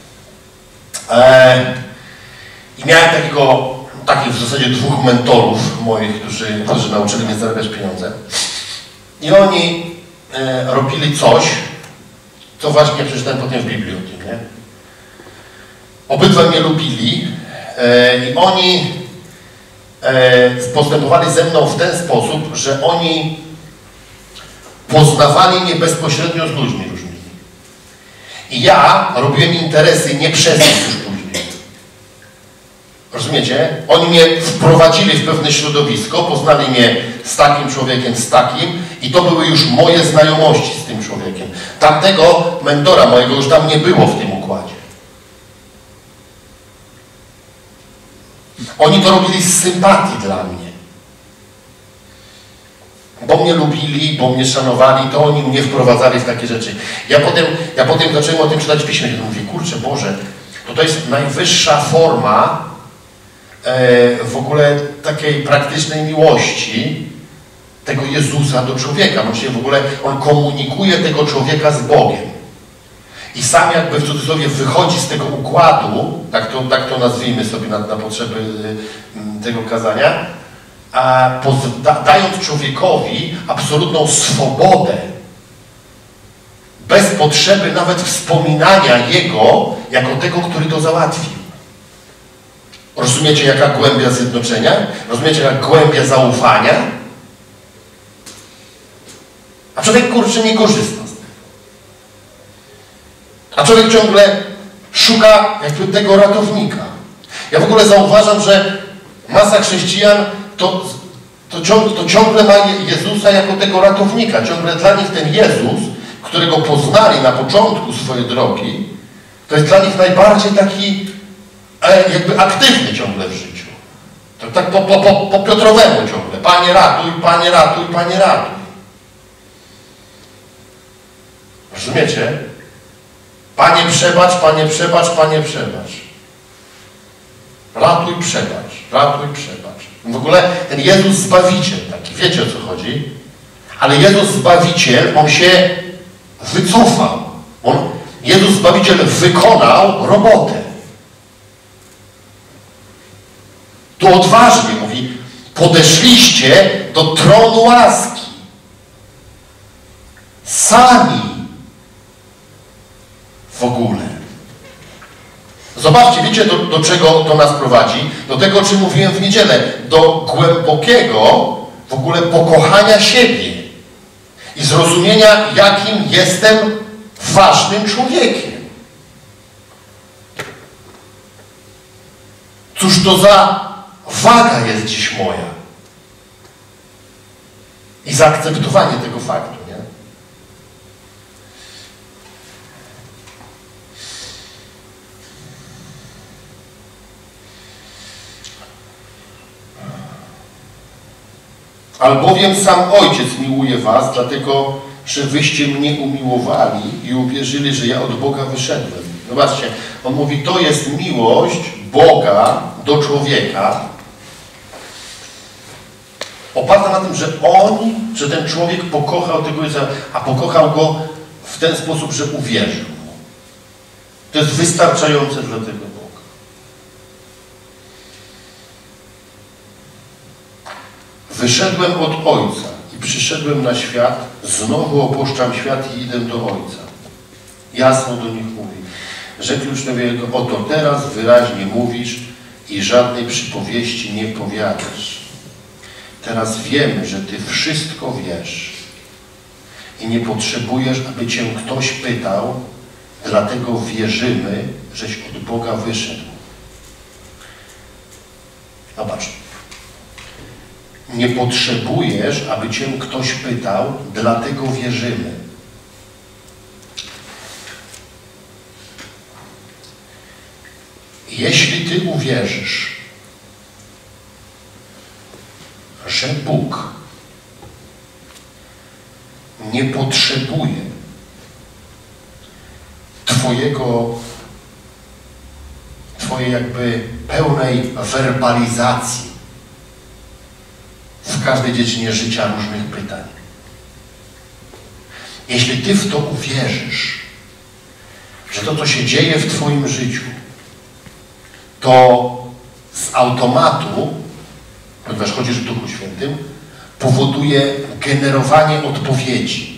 i miałem takich w zasadzie dwóch mentorów moich, którzy nauczyli mnie zarabiać pieniądze. I oni robili coś, co właśnie przeczytałem potem w Biblii o tym, nie? Obydwaj mnie lubili i oni postępowali ze mną w ten sposób, że oni poznawali mnie bezpośrednio z ludźmi różnymi. I ja robiłem interesy nie przez nich już później. Rozumiecie? Oni mnie wprowadzili w pewne środowisko, poznali mnie z takim człowiekiem, z takim i to były już moje znajomości z tym człowiekiem. Tamtego mentora mojego już tam nie było w tym układzie. Oni to robili z sympatii dla mnie. Bo mnie lubili, bo mnie szanowali, to oni mnie wprowadzali w takie rzeczy. Ja potem zacząłem o tym czytać w Piśmie. Mówię, kurczę Boże, to jest najwyższa forma w ogóle takiej praktycznej miłości tego Jezusa do człowieka. Właściwie w ogóle On komunikuje tego człowieka z Bogiem. I sam jakby w cudzysłowie wychodzi z tego układu, tak to nazwijmy sobie na potrzeby tego kazania, dając człowiekowi absolutną swobodę, bez potrzeby nawet wspominania Jego jako tego, który to załatwił. Rozumiecie, jaka głębia zjednoczenia? Rozumiecie, jaka głębia zaufania? A człowiek, kurczę, nie korzysta z tego. A człowiek ciągle szuka jakby tego ratownika. Ja w ogóle zauważam, że masa chrześcijan to ciągle ma Jezusa jako tego ratownika. Ciągle dla nich ten Jezus, którego poznali na początku swojej drogi, to jest dla nich najbardziej taki jakby aktywny ciągle w życiu. To tak po Piotrowemu ciągle. Panie ratuj, Panie ratuj, Panie ratuj. Rozumiecie? Panie przebacz, Panie przebacz, Panie przebacz. Ratuj, przebacz, ratuj, przebacz. W ogóle ten Jezus Zbawiciel taki, wiecie o co chodzi? Ale Jezus Zbawiciel, On się wycofał. Jezus Zbawiciel wykonał robotę. Tu odważnie mówi, podeszliście do tronu łaski. Sami. W ogóle. Zobaczcie, wiecie do czego to nas prowadzi? Do tego, o czym mówiłem w niedzielę. Do głębokiego w ogóle pokochania siebie. I zrozumienia, jakim jestem ważnym człowiekiem. Cóż to za waga jest dziś moja. I zaakceptowanie tego faktu, nie? Albowiem sam Ojciec miłuje was, dlatego, że wyście mnie umiłowali i uwierzyli, że ja od Boga wyszedłem. Zobaczcie, on mówi, to jest miłość Boga do człowieka, oparta na tym, że ten człowiek pokochał tego Jezusa, a pokochał go w ten sposób, że uwierzył mu. To jest wystarczające dla tego Boga. Wyszedłem od Ojca i przyszedłem na świat, znowu opuszczam świat i idę do Ojca. Jasno do nich mówi. Rzekł uczniowie Jego, oto teraz wyraźnie mówisz i żadnej przypowieści nie powiadasz. Teraz wiemy, że Ty wszystko wiesz i nie potrzebujesz, aby Cię ktoś pytał, dlatego wierzymy, żeś od Boga wyszedł. Zobacz. Nie potrzebujesz, aby cię ktoś pytał, dlatego wierzymy. Jeśli ty uwierzysz, że Bóg nie potrzebuje twojej jakby pełnej werbalizacji w każdej dziedzinie życia różnych pytań. Jeśli ty w to uwierzysz, że to, co się dzieje w twoim życiu, to z automatu, ponieważ chodzisz w Duchu Świętym, powoduje generowanie odpowiedzi.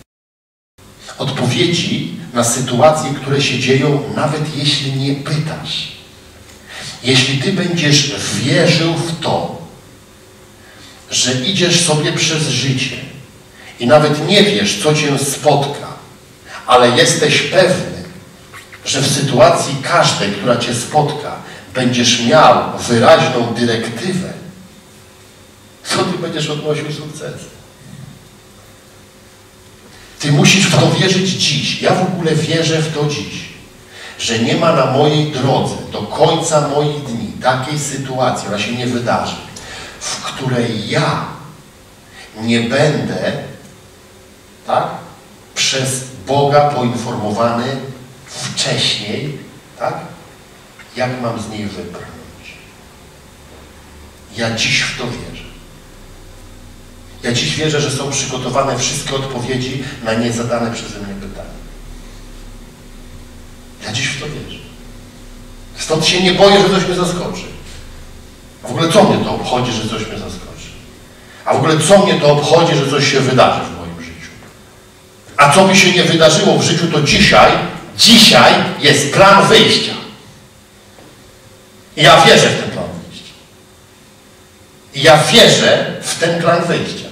Odpowiedzi na sytuacje, które się dzieją, nawet jeśli nie pytasz. Jeśli ty będziesz wierzył w to, że idziesz sobie przez życie i nawet nie wiesz, co cię spotka, ale jesteś pewny, że w sytuacji każdej, która cię spotka, będziesz miał wyraźną dyrektywę, to ty będziesz odnosił sukces. Ty musisz w to wierzyć dziś. Ja w ogóle wierzę w to dziś, że nie ma na mojej drodze do końca moich dni takiej sytuacji, ona się nie wydarzy, w której ja nie będę, tak, przez Boga poinformowany wcześniej, tak, jak mam z niej wybrnąć. Ja dziś w to wierzę. Ja dziś wierzę, że są przygotowane wszystkie odpowiedzi na niezadane przeze mnie pytania. Ja dziś w to wierzę. Stąd się nie boję, że coś mnie zaskoczy. A w ogóle co mnie to obchodzi, że coś mnie zaskoczy? A w ogóle co mnie to obchodzi, że coś się wydarzy w moim życiu? A co by się nie wydarzyło w życiu, to dzisiaj jest plan wyjścia. I ja wierzę w ten plan wyjścia. I ja wierzę w ten plan wyjścia.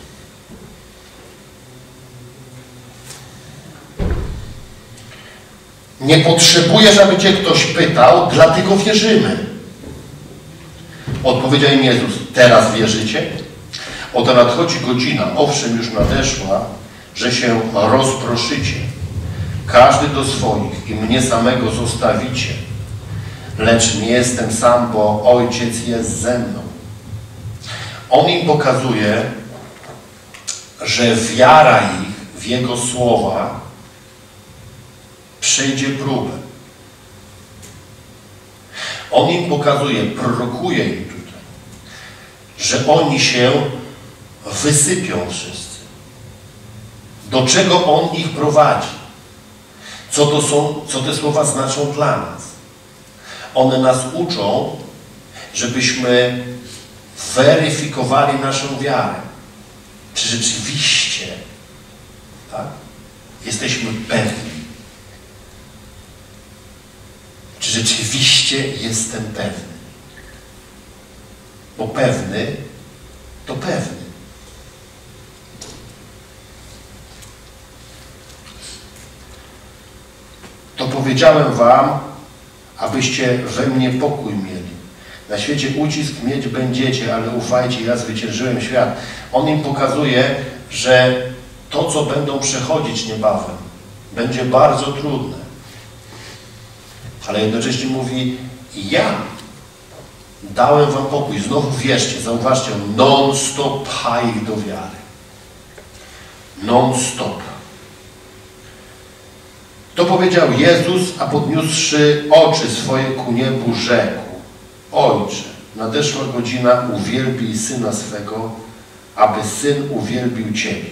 Nie potrzebujesz, aby cię ktoś pytał, dlatego wierzymy. Odpowiedział im Jezus, teraz wierzycie? Oto nadchodzi godzina, owszem już nadeszła, że się rozproszycie. Każdy do swoich i mnie samego zostawicie. Lecz nie jestem sam, bo Ojciec jest ze mną. On im pokazuje, że wiara ich w Jego słowa przejdzie próbę. On im pokazuje, prorokuje im tutaj, że oni się wysypią wszyscy. Do czego On ich prowadzi? Co te słowa znaczą dla nas? One nas uczą, żebyśmy weryfikowali naszą wiarę. Czy rzeczywiście, tak, jesteśmy pewni? Czy rzeczywiście jestem pewny? Bo pewny to pewny. To powiedziałem wam, abyście we mnie pokój mieli. Na świecie ucisk mieć będziecie, ale ufajcie, ja zwyciężyłem świat. On im pokazuje, że to, co będą przechodzić niebawem, będzie bardzo trudne. Ale jednocześnie mówi, ja dałem wam pokój. Znowu wierzcie, zauważcie, non-stop pcha ich do wiary. Non-stop. To powiedział Jezus, a podniósłszy oczy swoje ku niebu, rzekł: Ojcze, nadeszła godzina, uwielbij Syna swego, aby Syn uwielbił Ciebie.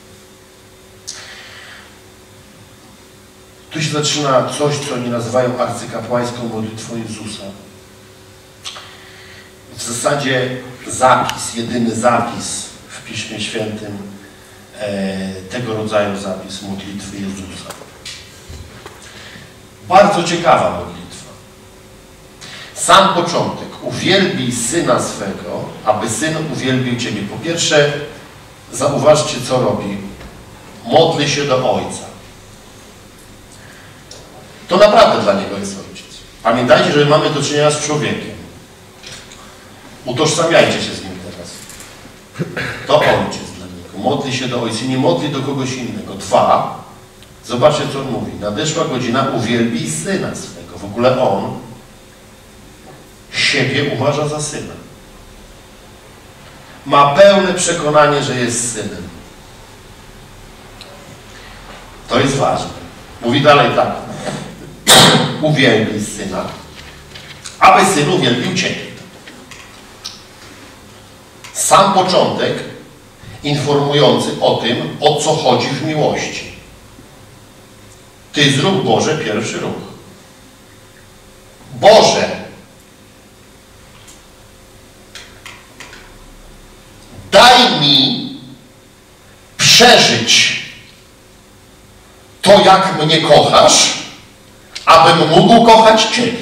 Tu się zaczyna coś, co oni nazywają arcykapłańską modlitwą Jezusa. W zasadzie zapis, jedyny zapis w Piśmie Świętym, tego rodzaju zapis modlitwy Jezusa. Bardzo ciekawa modlitwa. Sam początek. Uwielbij Syna swego, aby Syn uwielbił Ciebie. Po pierwsze, zauważcie, co robi. Modli się do Ojca. To naprawdę dla Niego jest Ojciec. Pamiętajcie, że mamy do czynienia z człowiekiem. Utożsamiajcie się z Nim teraz. To ojciec dla niego. Modli się do ojca, nie modli do kogoś innego. 2. Zobaczcie, co on mówi. Nadeszła godzina, uwielbij syna swego. W ogóle on siebie uważa za syna. Ma pełne przekonanie, że jest synem. To jest ważne. Mówi dalej tak. Uwielbij syna, aby syn uwielbił Ciebie. Sam początek informujący o tym, o co chodzi w miłości. Ty zrób, Boże, pierwszy ruch. Boże, daj mi przeżyć to, jak mnie kochasz, abym mógł kochać Ciebie.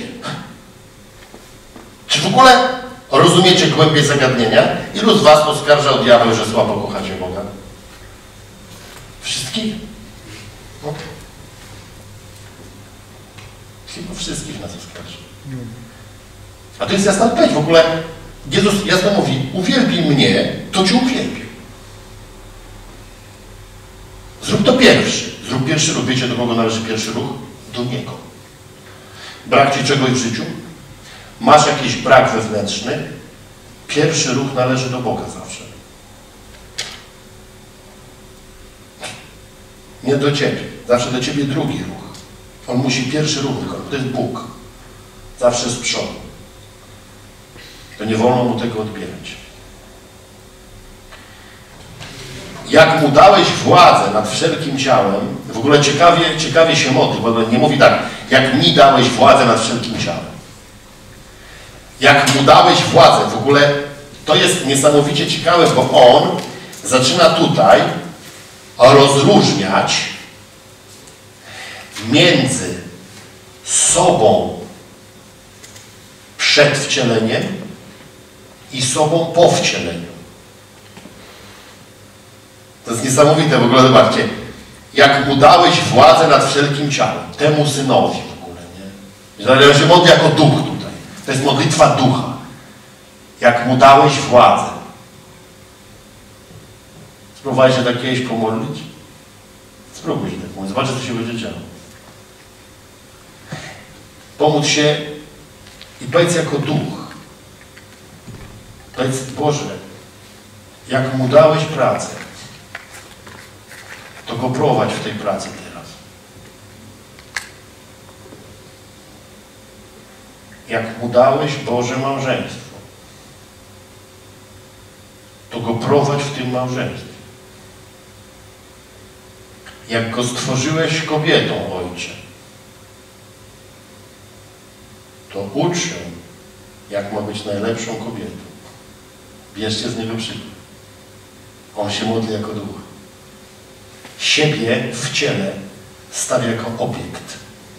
Czy w ogóle rozumiecie głębię zagadnienia? Ilu z was oskarża od diabeł, że słabo kochacie Boga? Wszystkich? No. Chyba wszystkich nas oskarży. A to jest jasna odpowiedź. W ogóle Jezus jasno mówi, uwielbij mnie, to Cię uwielbię. Zrób to pierwszy. Zrób pierwszy ruch. Wiecie, do kogo należy pierwszy ruch? Do Niego. Brak Ci czegoś w życiu? Masz jakiś brak wewnętrzny? Pierwszy ruch należy do Boga zawsze. Nie do Ciebie. Zawsze do Ciebie drugi ruch. On musi pierwszy ruch wykonać. To jest Bóg. Zawsze z przodu. To nie wolno Mu tego odbierać. Jak Mu dałeś władzę nad wszelkim ciałem, w ogóle ciekawie się modli, bo nie mówi tak, jak mi dałeś władzę nad wszelkim ciałem. Jak Mu dałeś władzę, w ogóle to jest niesamowicie ciekawe, bo On zaczyna tutaj rozróżniać między sobą przed wcieleniem i sobą po wcieleniu. To jest niesamowite w ogóle, zobaczcie. Jak Mu dałeś władzę nad wszelkim ciałem, temu Synowi w ogóle, nie? Że się modli jako duch tutaj. To jest modlitwa ducha. Jak Mu dałeś władzę. Spróbowałeś się tak kiedyś pomodlić? Spróbuj się tak pomodlić. Zobaczcie, co się będzie działo. Pomóc się i powiedz jako duch. Powiedz, Boże, jak Mu dałeś pracę, to Go prowadź w tej pracy teraz. Jak Mu dałeś, Boże, małżeństwo, to Go prowadź w tym małżeństwie. Jak Go stworzyłeś kobietą, Ojcze, to ucz się, jak ma być najlepszą kobietą. Bierzcie z Niego przykład. On się modli jako duch. Siebie w ciele stawia jako obiekt.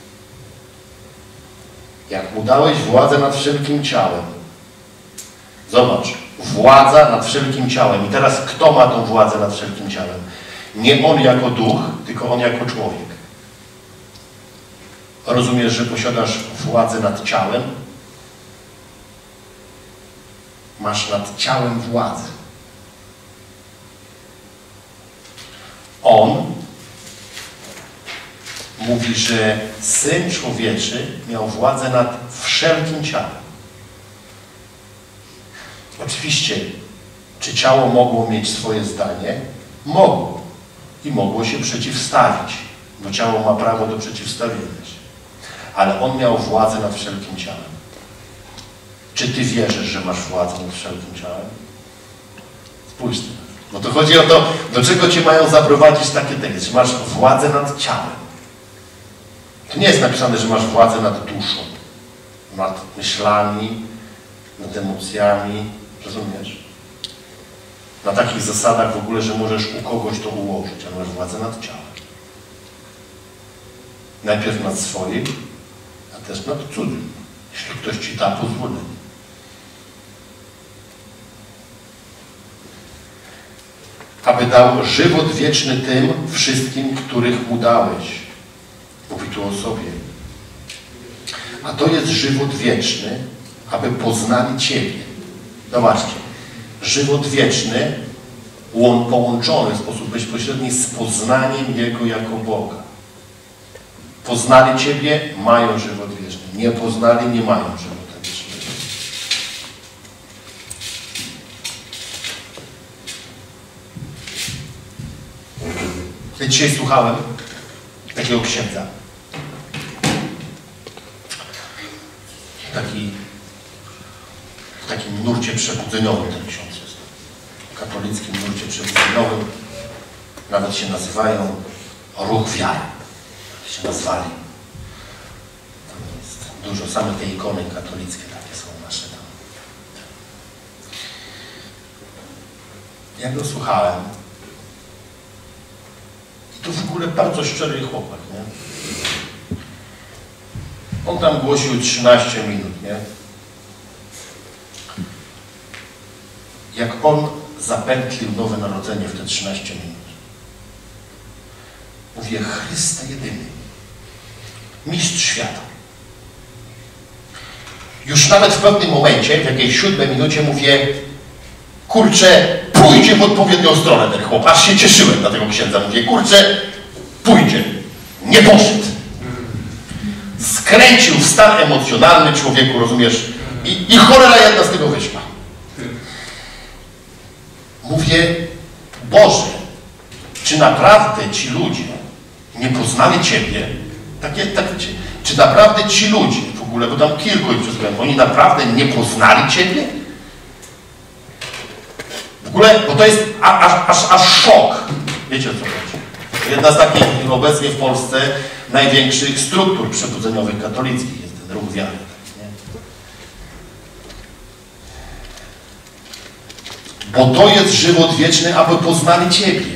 Jak Mu dałeś władzę nad wszelkim ciałem. Zobacz, władza nad wszelkim ciałem. I teraz kto ma tą władzę nad wszelkim ciałem? Nie On jako duch, tylko On jako człowiek. Rozumiesz, że posiadasz władzę nad ciałem? Masz nad ciałem władzę. On mówi, że Syn Człowieczy miał władzę nad wszelkim ciałem. Oczywiście, czy ciało mogło mieć swoje zdanie? Mogło. I mogło się przeciwstawić, bo ciało ma prawo do przeciwstawienia się. Ale On miał władzę nad wszelkim ciałem. Czy Ty wierzysz, że masz władzę nad wszelkim ciałem? Spójrz teraz. Bo to chodzi o to, do czego Cię mają zaprowadzić takie teksty, że masz władzę nad ciałem. To nie jest napisane, że masz władzę nad duszą, nad myślami, nad emocjami, rozumiesz? Na takich zasadach w ogóle, że możesz u kogoś to ułożyć, a masz władzę nad ciałem. Najpierw nad swoim, a też nad cudzym, jeśli ktoś Ci da pozwolenie. Aby dał żywot wieczny tym wszystkim, których Mu dałeś. Mówi tu o sobie. A to jest żywot wieczny, aby poznali Ciebie. Zobaczcie. Żywot wieczny połączony w sposób bezpośredni z poznaniem Jego jako Boga. Poznali Ciebie, mają żywot wieczny. Nie poznali, nie mają żywota wiecznego. Ja dzisiaj słuchałem takiego księdza. W takim nurcie przebudzeniowym ten ksiądz jest. W katolickim nurcie przebudzeniowym. Nawet się nazywają Ruch Wiary. Się nazwali. Tam jest dużo, same te ikony katolickie takie są nasze tam. Ja go słuchałem. I to w ogóle bardzo szczery chłopak, nie? On tam głosił 13 minut, nie? Jak on zapętlił Nowe Narodzenie w te 13 minut. Mówię, Chryste jedyny. Mistrz świata. Już nawet w pewnym momencie, w jakiejś 7 minucie mówię, kurczę, pójdzie w odpowiednią stronę ten chłop. Aż się cieszyłem na tego księdza. Mówię, kurczę, pójdzie. Nie poszedł. Skręcił w stan emocjonalny człowieku, rozumiesz? I cholera jedna z tego wyszła. Mówię, Boże, czy naprawdę ci ludzie nie poznali Ciebie? Czy naprawdę ci ludzie, w ogóle, bo tam kilku ich przesłuchałem, oni naprawdę nie poznali Ciebie? W ogóle, bo to jest aż szok. Wiecie o co chodzi? Jedna z takich obecnie w Polsce największych struktur przebudzeniowych katolickich jest ten Ruch Wiary. Bo to jest żywot wieczny, aby poznali Ciebie.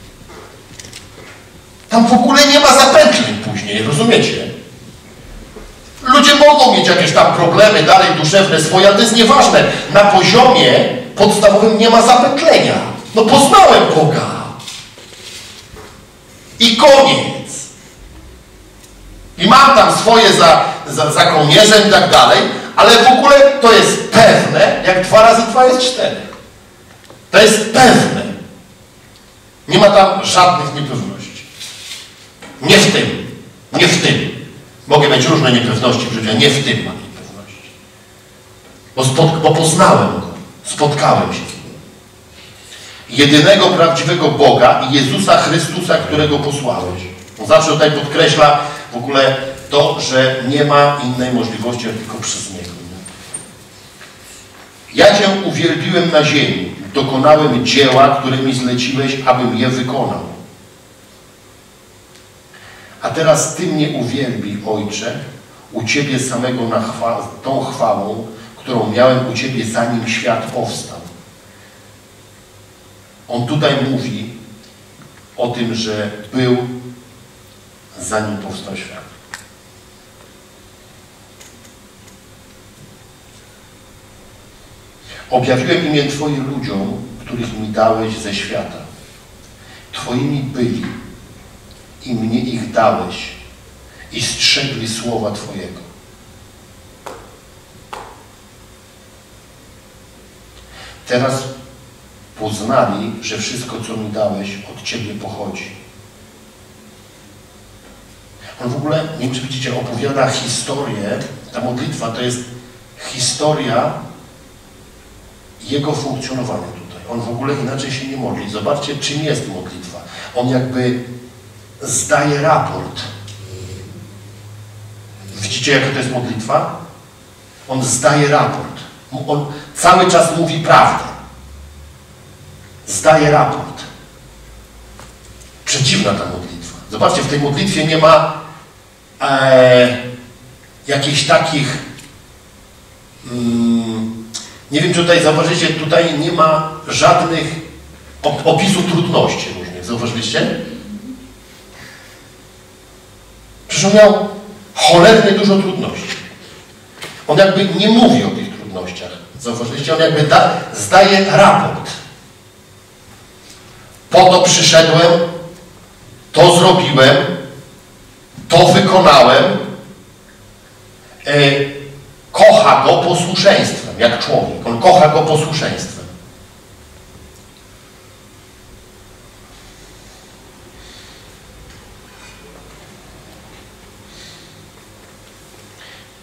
Tam w ogóle nie ma zapętleń później, rozumiecie? Ludzie mogą mieć jakieś tam problemy dalej duszewne swoje, ale to jest nieważne. Na poziomie podstawowym nie ma zapętlenia. No poznałem Boga. I koniec. I mam tam swoje za kołnierzem i tak dalej, ale w ogóle to jest pewne, jak 2 razy 2 jest 4. To jest pewne. Nie ma tam żadnych niepewności. Nie w tym. Nie w tym. Mogę mieć różne niepewności w życiu, a nie w tym mam niepewności. Bo poznałem Go. Spotkałem się z Nim. Jedynego prawdziwego Boga i Jezusa Chrystusa, którego posłałeś. On zawsze tutaj podkreśla w ogóle to, że nie ma innej możliwości, jak tylko przez Niego. Ja Cię uwielbiłem na ziemi. Dokonałem dzieła, które mi zleciłeś, abym je wykonał. A teraz Ty mnie uwielbij, Ojcze, u Ciebie samego tą chwałą, którą miałem u Ciebie, zanim świat powstał. On tutaj mówi o tym, że był, zanim powstał świat. Objawiłem imię Twoje ludziom, których mi dałeś ze świata. Twoimi byli i mnie ich dałeś i strzegli słowa Twojego. Teraz poznali, że wszystko, co mi dałeś, od Ciebie pochodzi. On w ogóle, nie wiem, czy widzicie, opowiada historię, ta modlitwa to jest historia Jego funkcjonowania tutaj. On w ogóle inaczej się nie modli. Zobaczcie, czym jest modlitwa. On jakby zdaje raport. Widzicie, jaka to jest modlitwa? On zdaje raport. On cały czas mówi prawdę. Zdaje raport. Przedziwna ta modlitwa. Zobaczcie, w tej modlitwie nie ma jakichś takich nie wiem, czy tutaj zauważycie, tutaj nie ma żadnych opisów trudności różnych. Zauważyliście? Przecież on miał cholernie dużo trudności. On jakby nie mówi o tych trudnościach. Zauważyliście? On jakby zdaje raport. Po to przyszedłem, to zrobiłem, to wykonałem. Kocha Go posłuszeństwem, jak człowiek. On kocha Go posłuszeństwem.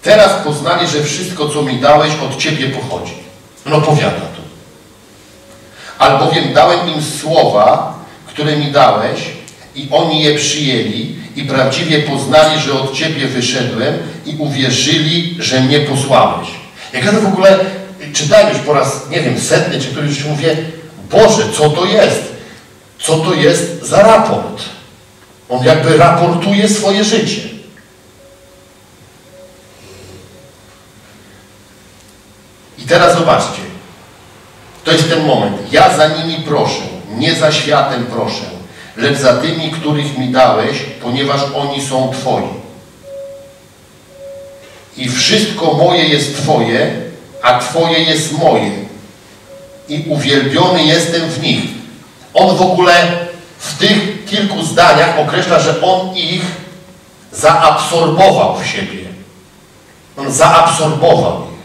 Teraz poznali, że wszystko, co mi dałeś, od Ciebie pochodzi. No powiada tu. Albowiem dałem im słowa, które mi dałeś i oni je przyjęli i prawdziwie poznali, że od Ciebie wyszedłem i uwierzyli, że mnie posłałeś. Jak ja to w ogóle czytałem już po raz, nie wiem, setny, czy któryś już mówię, Boże, co to jest? Co to jest za raport? On jakby raportuje swoje życie. I teraz zobaczcie. To jest ten moment. Ja za nimi proszę, nie za światem proszę, lecz za tymi, których mi dałeś, ponieważ oni są Twoi. I wszystko moje jest Twoje, a Twoje jest moje. I uwielbiony jestem w nich. On w ogóle w tych kilku zdaniach określa, że on ich zaabsorbował w siebie. On zaabsorbował ich.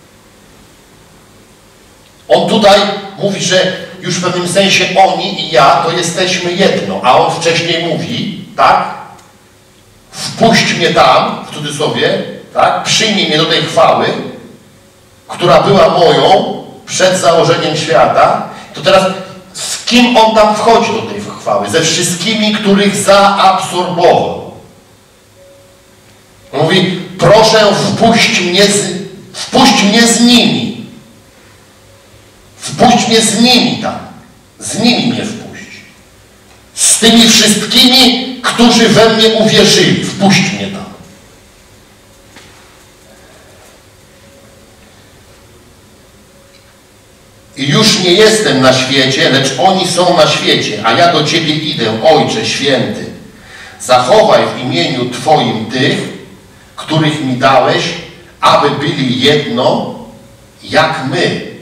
On tutaj mówi, że już w pewnym sensie oni i ja to jesteśmy jedno, a on wcześniej mówi, tak? Wpuść mnie tam, w cudzysłowie, tak? Przyjmij mnie do tej chwały, która była moją przed założeniem świata. To teraz z kim on tam wchodzi do tej chwały? Ze wszystkimi, których zaabsorbował. On mówi, proszę wpuść mnie z nimi. Wpuść mnie z nimi tam. Z nimi mnie wpuść. Z tymi wszystkimi, którzy we mnie uwierzyli. Wpuść mnie tam. I już nie jestem na świecie, lecz oni są na świecie, a ja do Ciebie idę, Ojcze Święty. Zachowaj w imieniu Twoim tych, których mi dałeś, aby byli jedno, jak my.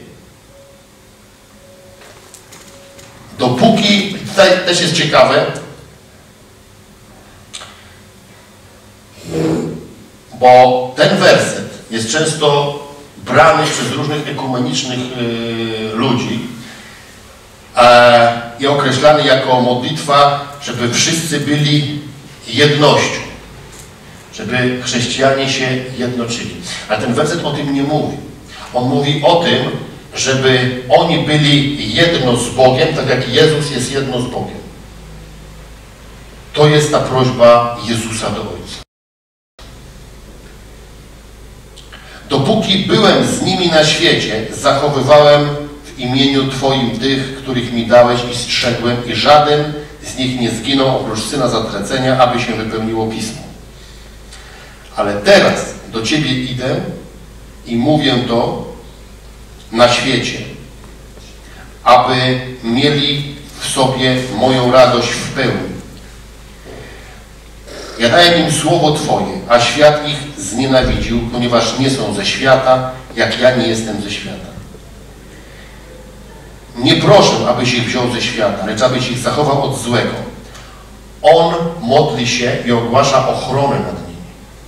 Dopóki, tutaj też jest ciekawe, bo ten werset jest często brany przez różnych ekumenicznych ludzi i określany jako modlitwa, żeby wszyscy byli jednością, żeby chrześcijanie się jednoczyli. Ale ten werset o tym nie mówi. On mówi o tym, żeby oni byli jedno z Bogiem, tak jak Jezus jest jedno z Bogiem. To jest ta prośba Jezusa do Ojca. Dopóki byłem z nimi na świecie, zachowywałem w imieniu Twoim tych, których mi dałeś i strzegłem, i żaden z nich nie zginął, oprócz syna zatracenia, aby się wypełniło Pismo. Ale teraz do Ciebie idę i mówię to na świecie, aby mieli w sobie moją radość w pełni. Ja daję im słowo Twoje, a świat ich znienawidził, ponieważ nie są ze świata, jak ja nie jestem ze świata. Nie proszę, abyś ich wziął ze świata, lecz abyś ich zachował od złego. On modli się i ogłasza ochronę nad nimi.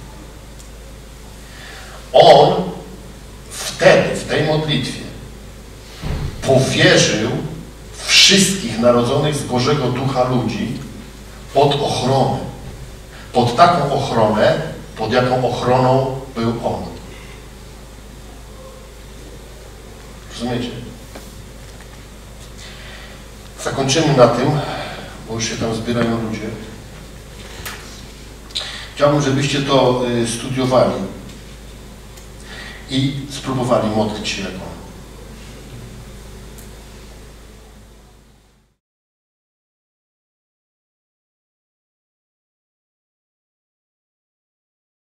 On wtedy, w tej modlitwie, powierzył wszystkich narodzonych z Bożego Ducha ludzi pod ochronę. Pod taką ochronę, pod jaką ochroną był on. Rozumiecie? Zakończymy na tym, bo już się tam zbierają ludzie. Chciałbym, żebyście to studiowali i spróbowali modlić się jak on.